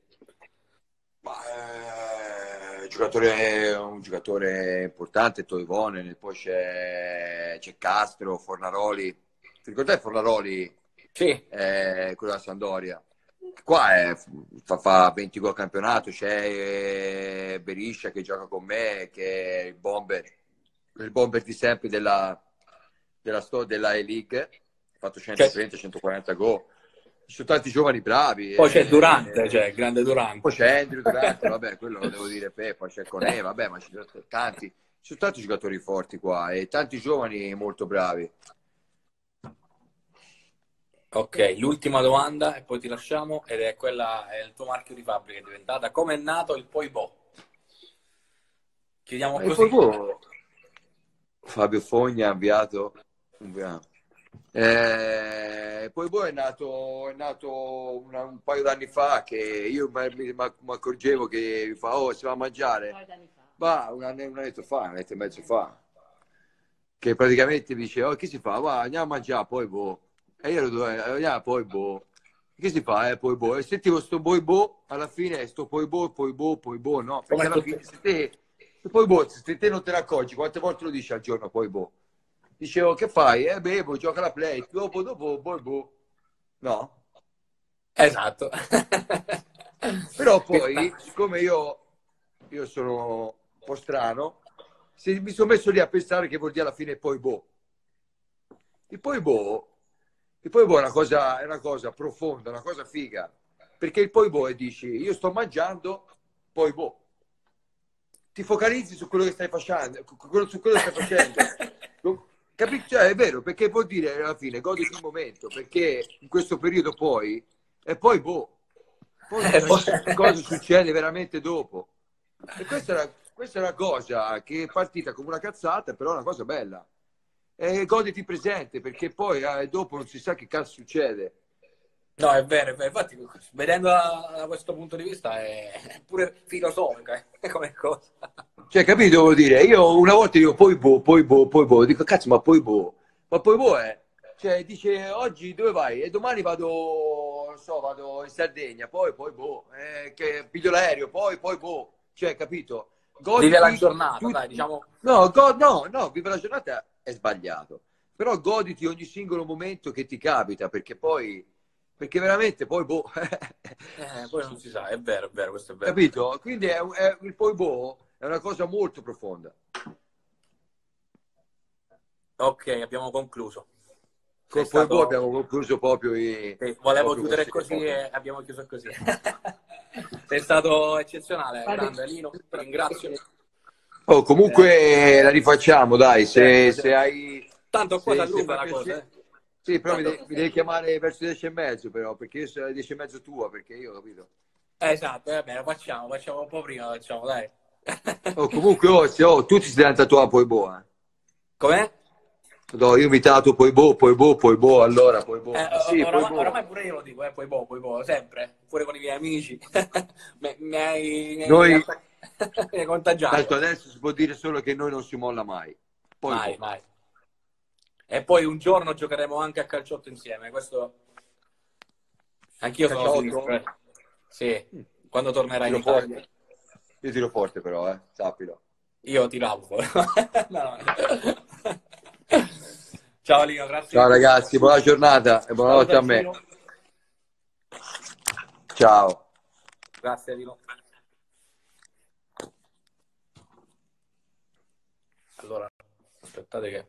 Un giocatore importante, Toivonen, poi c'è Castro, Fornaroli. Ti ricordai Fornaroli? Sì. Quello della Sampdoria. Qua fa 20 gol al campionato, c'è Beriscia che gioca con me, che è il bomber di sempre della E-League, ha fatto 130-140 gol. Ci sono tanti giovani bravi. Poi c'è Durante, il grande Durante. Poi c'è Andrew Durante, vabbè, quello lo devo dire, poi c'è Conè, vabbè, ma ci sono tanti. Ci sono tanti giocatori forti qua e tanti giovani molto bravi. Ok, l'ultima domanda e poi ti lasciamo ed è quella, è il tuo marchio di fabbrica è diventata. Come è nato il Poibò? Chiediamo così. Fabio Fogna ha avviato. Poibò è nato un paio d'anni fa che io mi accorgevo che mi fa, si va a mangiare. Va, un annetto fa, un annetto e mezzo fa. Che praticamente mi dice, che si fa? Va, andiamo a mangiare, poi boh. E io andiamo, poi boh. Che si fa? Poi boh. E sentivo sto poi boh, alla fine sto poi boh, no? Perché alla fine se te non te ne accorgi, quante volte lo dici al giorno poi boh? Dicevo, che fai? Bevo, gioca la play, dopo, poi boh. No? Esatto. Però poi, siccome io sono un po' strano, mi sono messo lì a pensare che vuol dire alla fine poi boh. Il poi boh è una cosa profonda, una cosa figa. Perché il poi boh e dici, io sto mangiando, poi boh. Ti focalizzi su quello che stai facendo, su quello che stai facendo. Capisci? Cioè, è vero, perché vuol dire alla fine goditi il momento, perché in questo periodo poi, e poi boh. Poi cosa succede veramente dopo. E questa è una cosa che è partita come una cazzata, però è una cosa bella. E goditi presente, perché poi dopo non si sa che cazzo succede. No, è vero. Infatti, vedendo da questo punto di vista è pure filosofica come cosa. Cioè, capito? Vuol dire, io una volta dico poi boh, dico cazzo, ma poi boh è. Cioè, dice oggi dove vai? E domani vado, non so, vado in Sardegna, poi boh, che piglio l'aereo, poi boh. Cioè, capito? Vive la giornata, dai, diciamo. No, vive la giornata è sbagliato. Però goditi ogni singolo momento che ti capita, perché veramente poi boh. Poi non si sa, è vero, questo è vero. Capito? Quindi il poi boh è una cosa molto profonda. Ok, abbiamo concluso. Con poi boh abbiamo concluso proprio volevo chiudere così e abbiamo chiuso così. Sei stato eccezionale, grande Lino, ti ringrazio. Comunque la rifacciamo, dai, se hai... Tanto qua si allunga la cosa. Sì, però mi devi chiamare verso le 10:30 però, perché io sono alle 10:30 tua, perché io ho capito. Esatto, va bene, facciamo un po' prima, facciamo, dai. Oh, comunque, tu ti sei tatuato poi boh, eh. Com'è? No, io mi tatuo poi boh, allora poi boh. Ma sì, poi Oramai boh. pure io lo dico, poi boh, sempre, pure con i miei amici. Noi, mi hai contagiato. tanto adesso si può dire solo che noi non si molla mai. Poi Mai, boh. mai. E poi un giorno giocheremo anche a calciotto insieme, questo... Anch'io sono Cacciotto? sinistro. Sì, quando tornerai in Tiro Italia. forte. Io tiro forte però, sappilo. Io ti lavo. No. Ciao Lino, grazie di Ciao tutto. ragazzi, buona giornata e buonanotte Saluta a me. Gino. Ciao. Grazie Lino. Allora, aspettate che...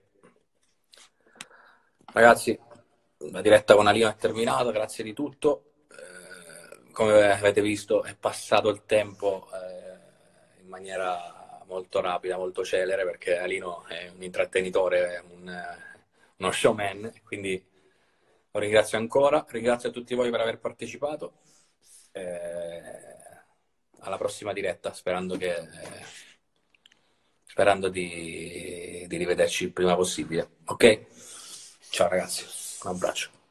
Ragazzi, la diretta con Alino è terminata, grazie di tutto. Come avete visto è passato il tempo in maniera molto rapida, molto celere, perché Alino è un intrattenitore, è uno showman, quindi lo ringrazio ancora, ringrazio a tutti voi per aver partecipato. Alla prossima diretta, sperando di rivederci il prima possibile. Ok? Ciao ragazzi, un abbraccio.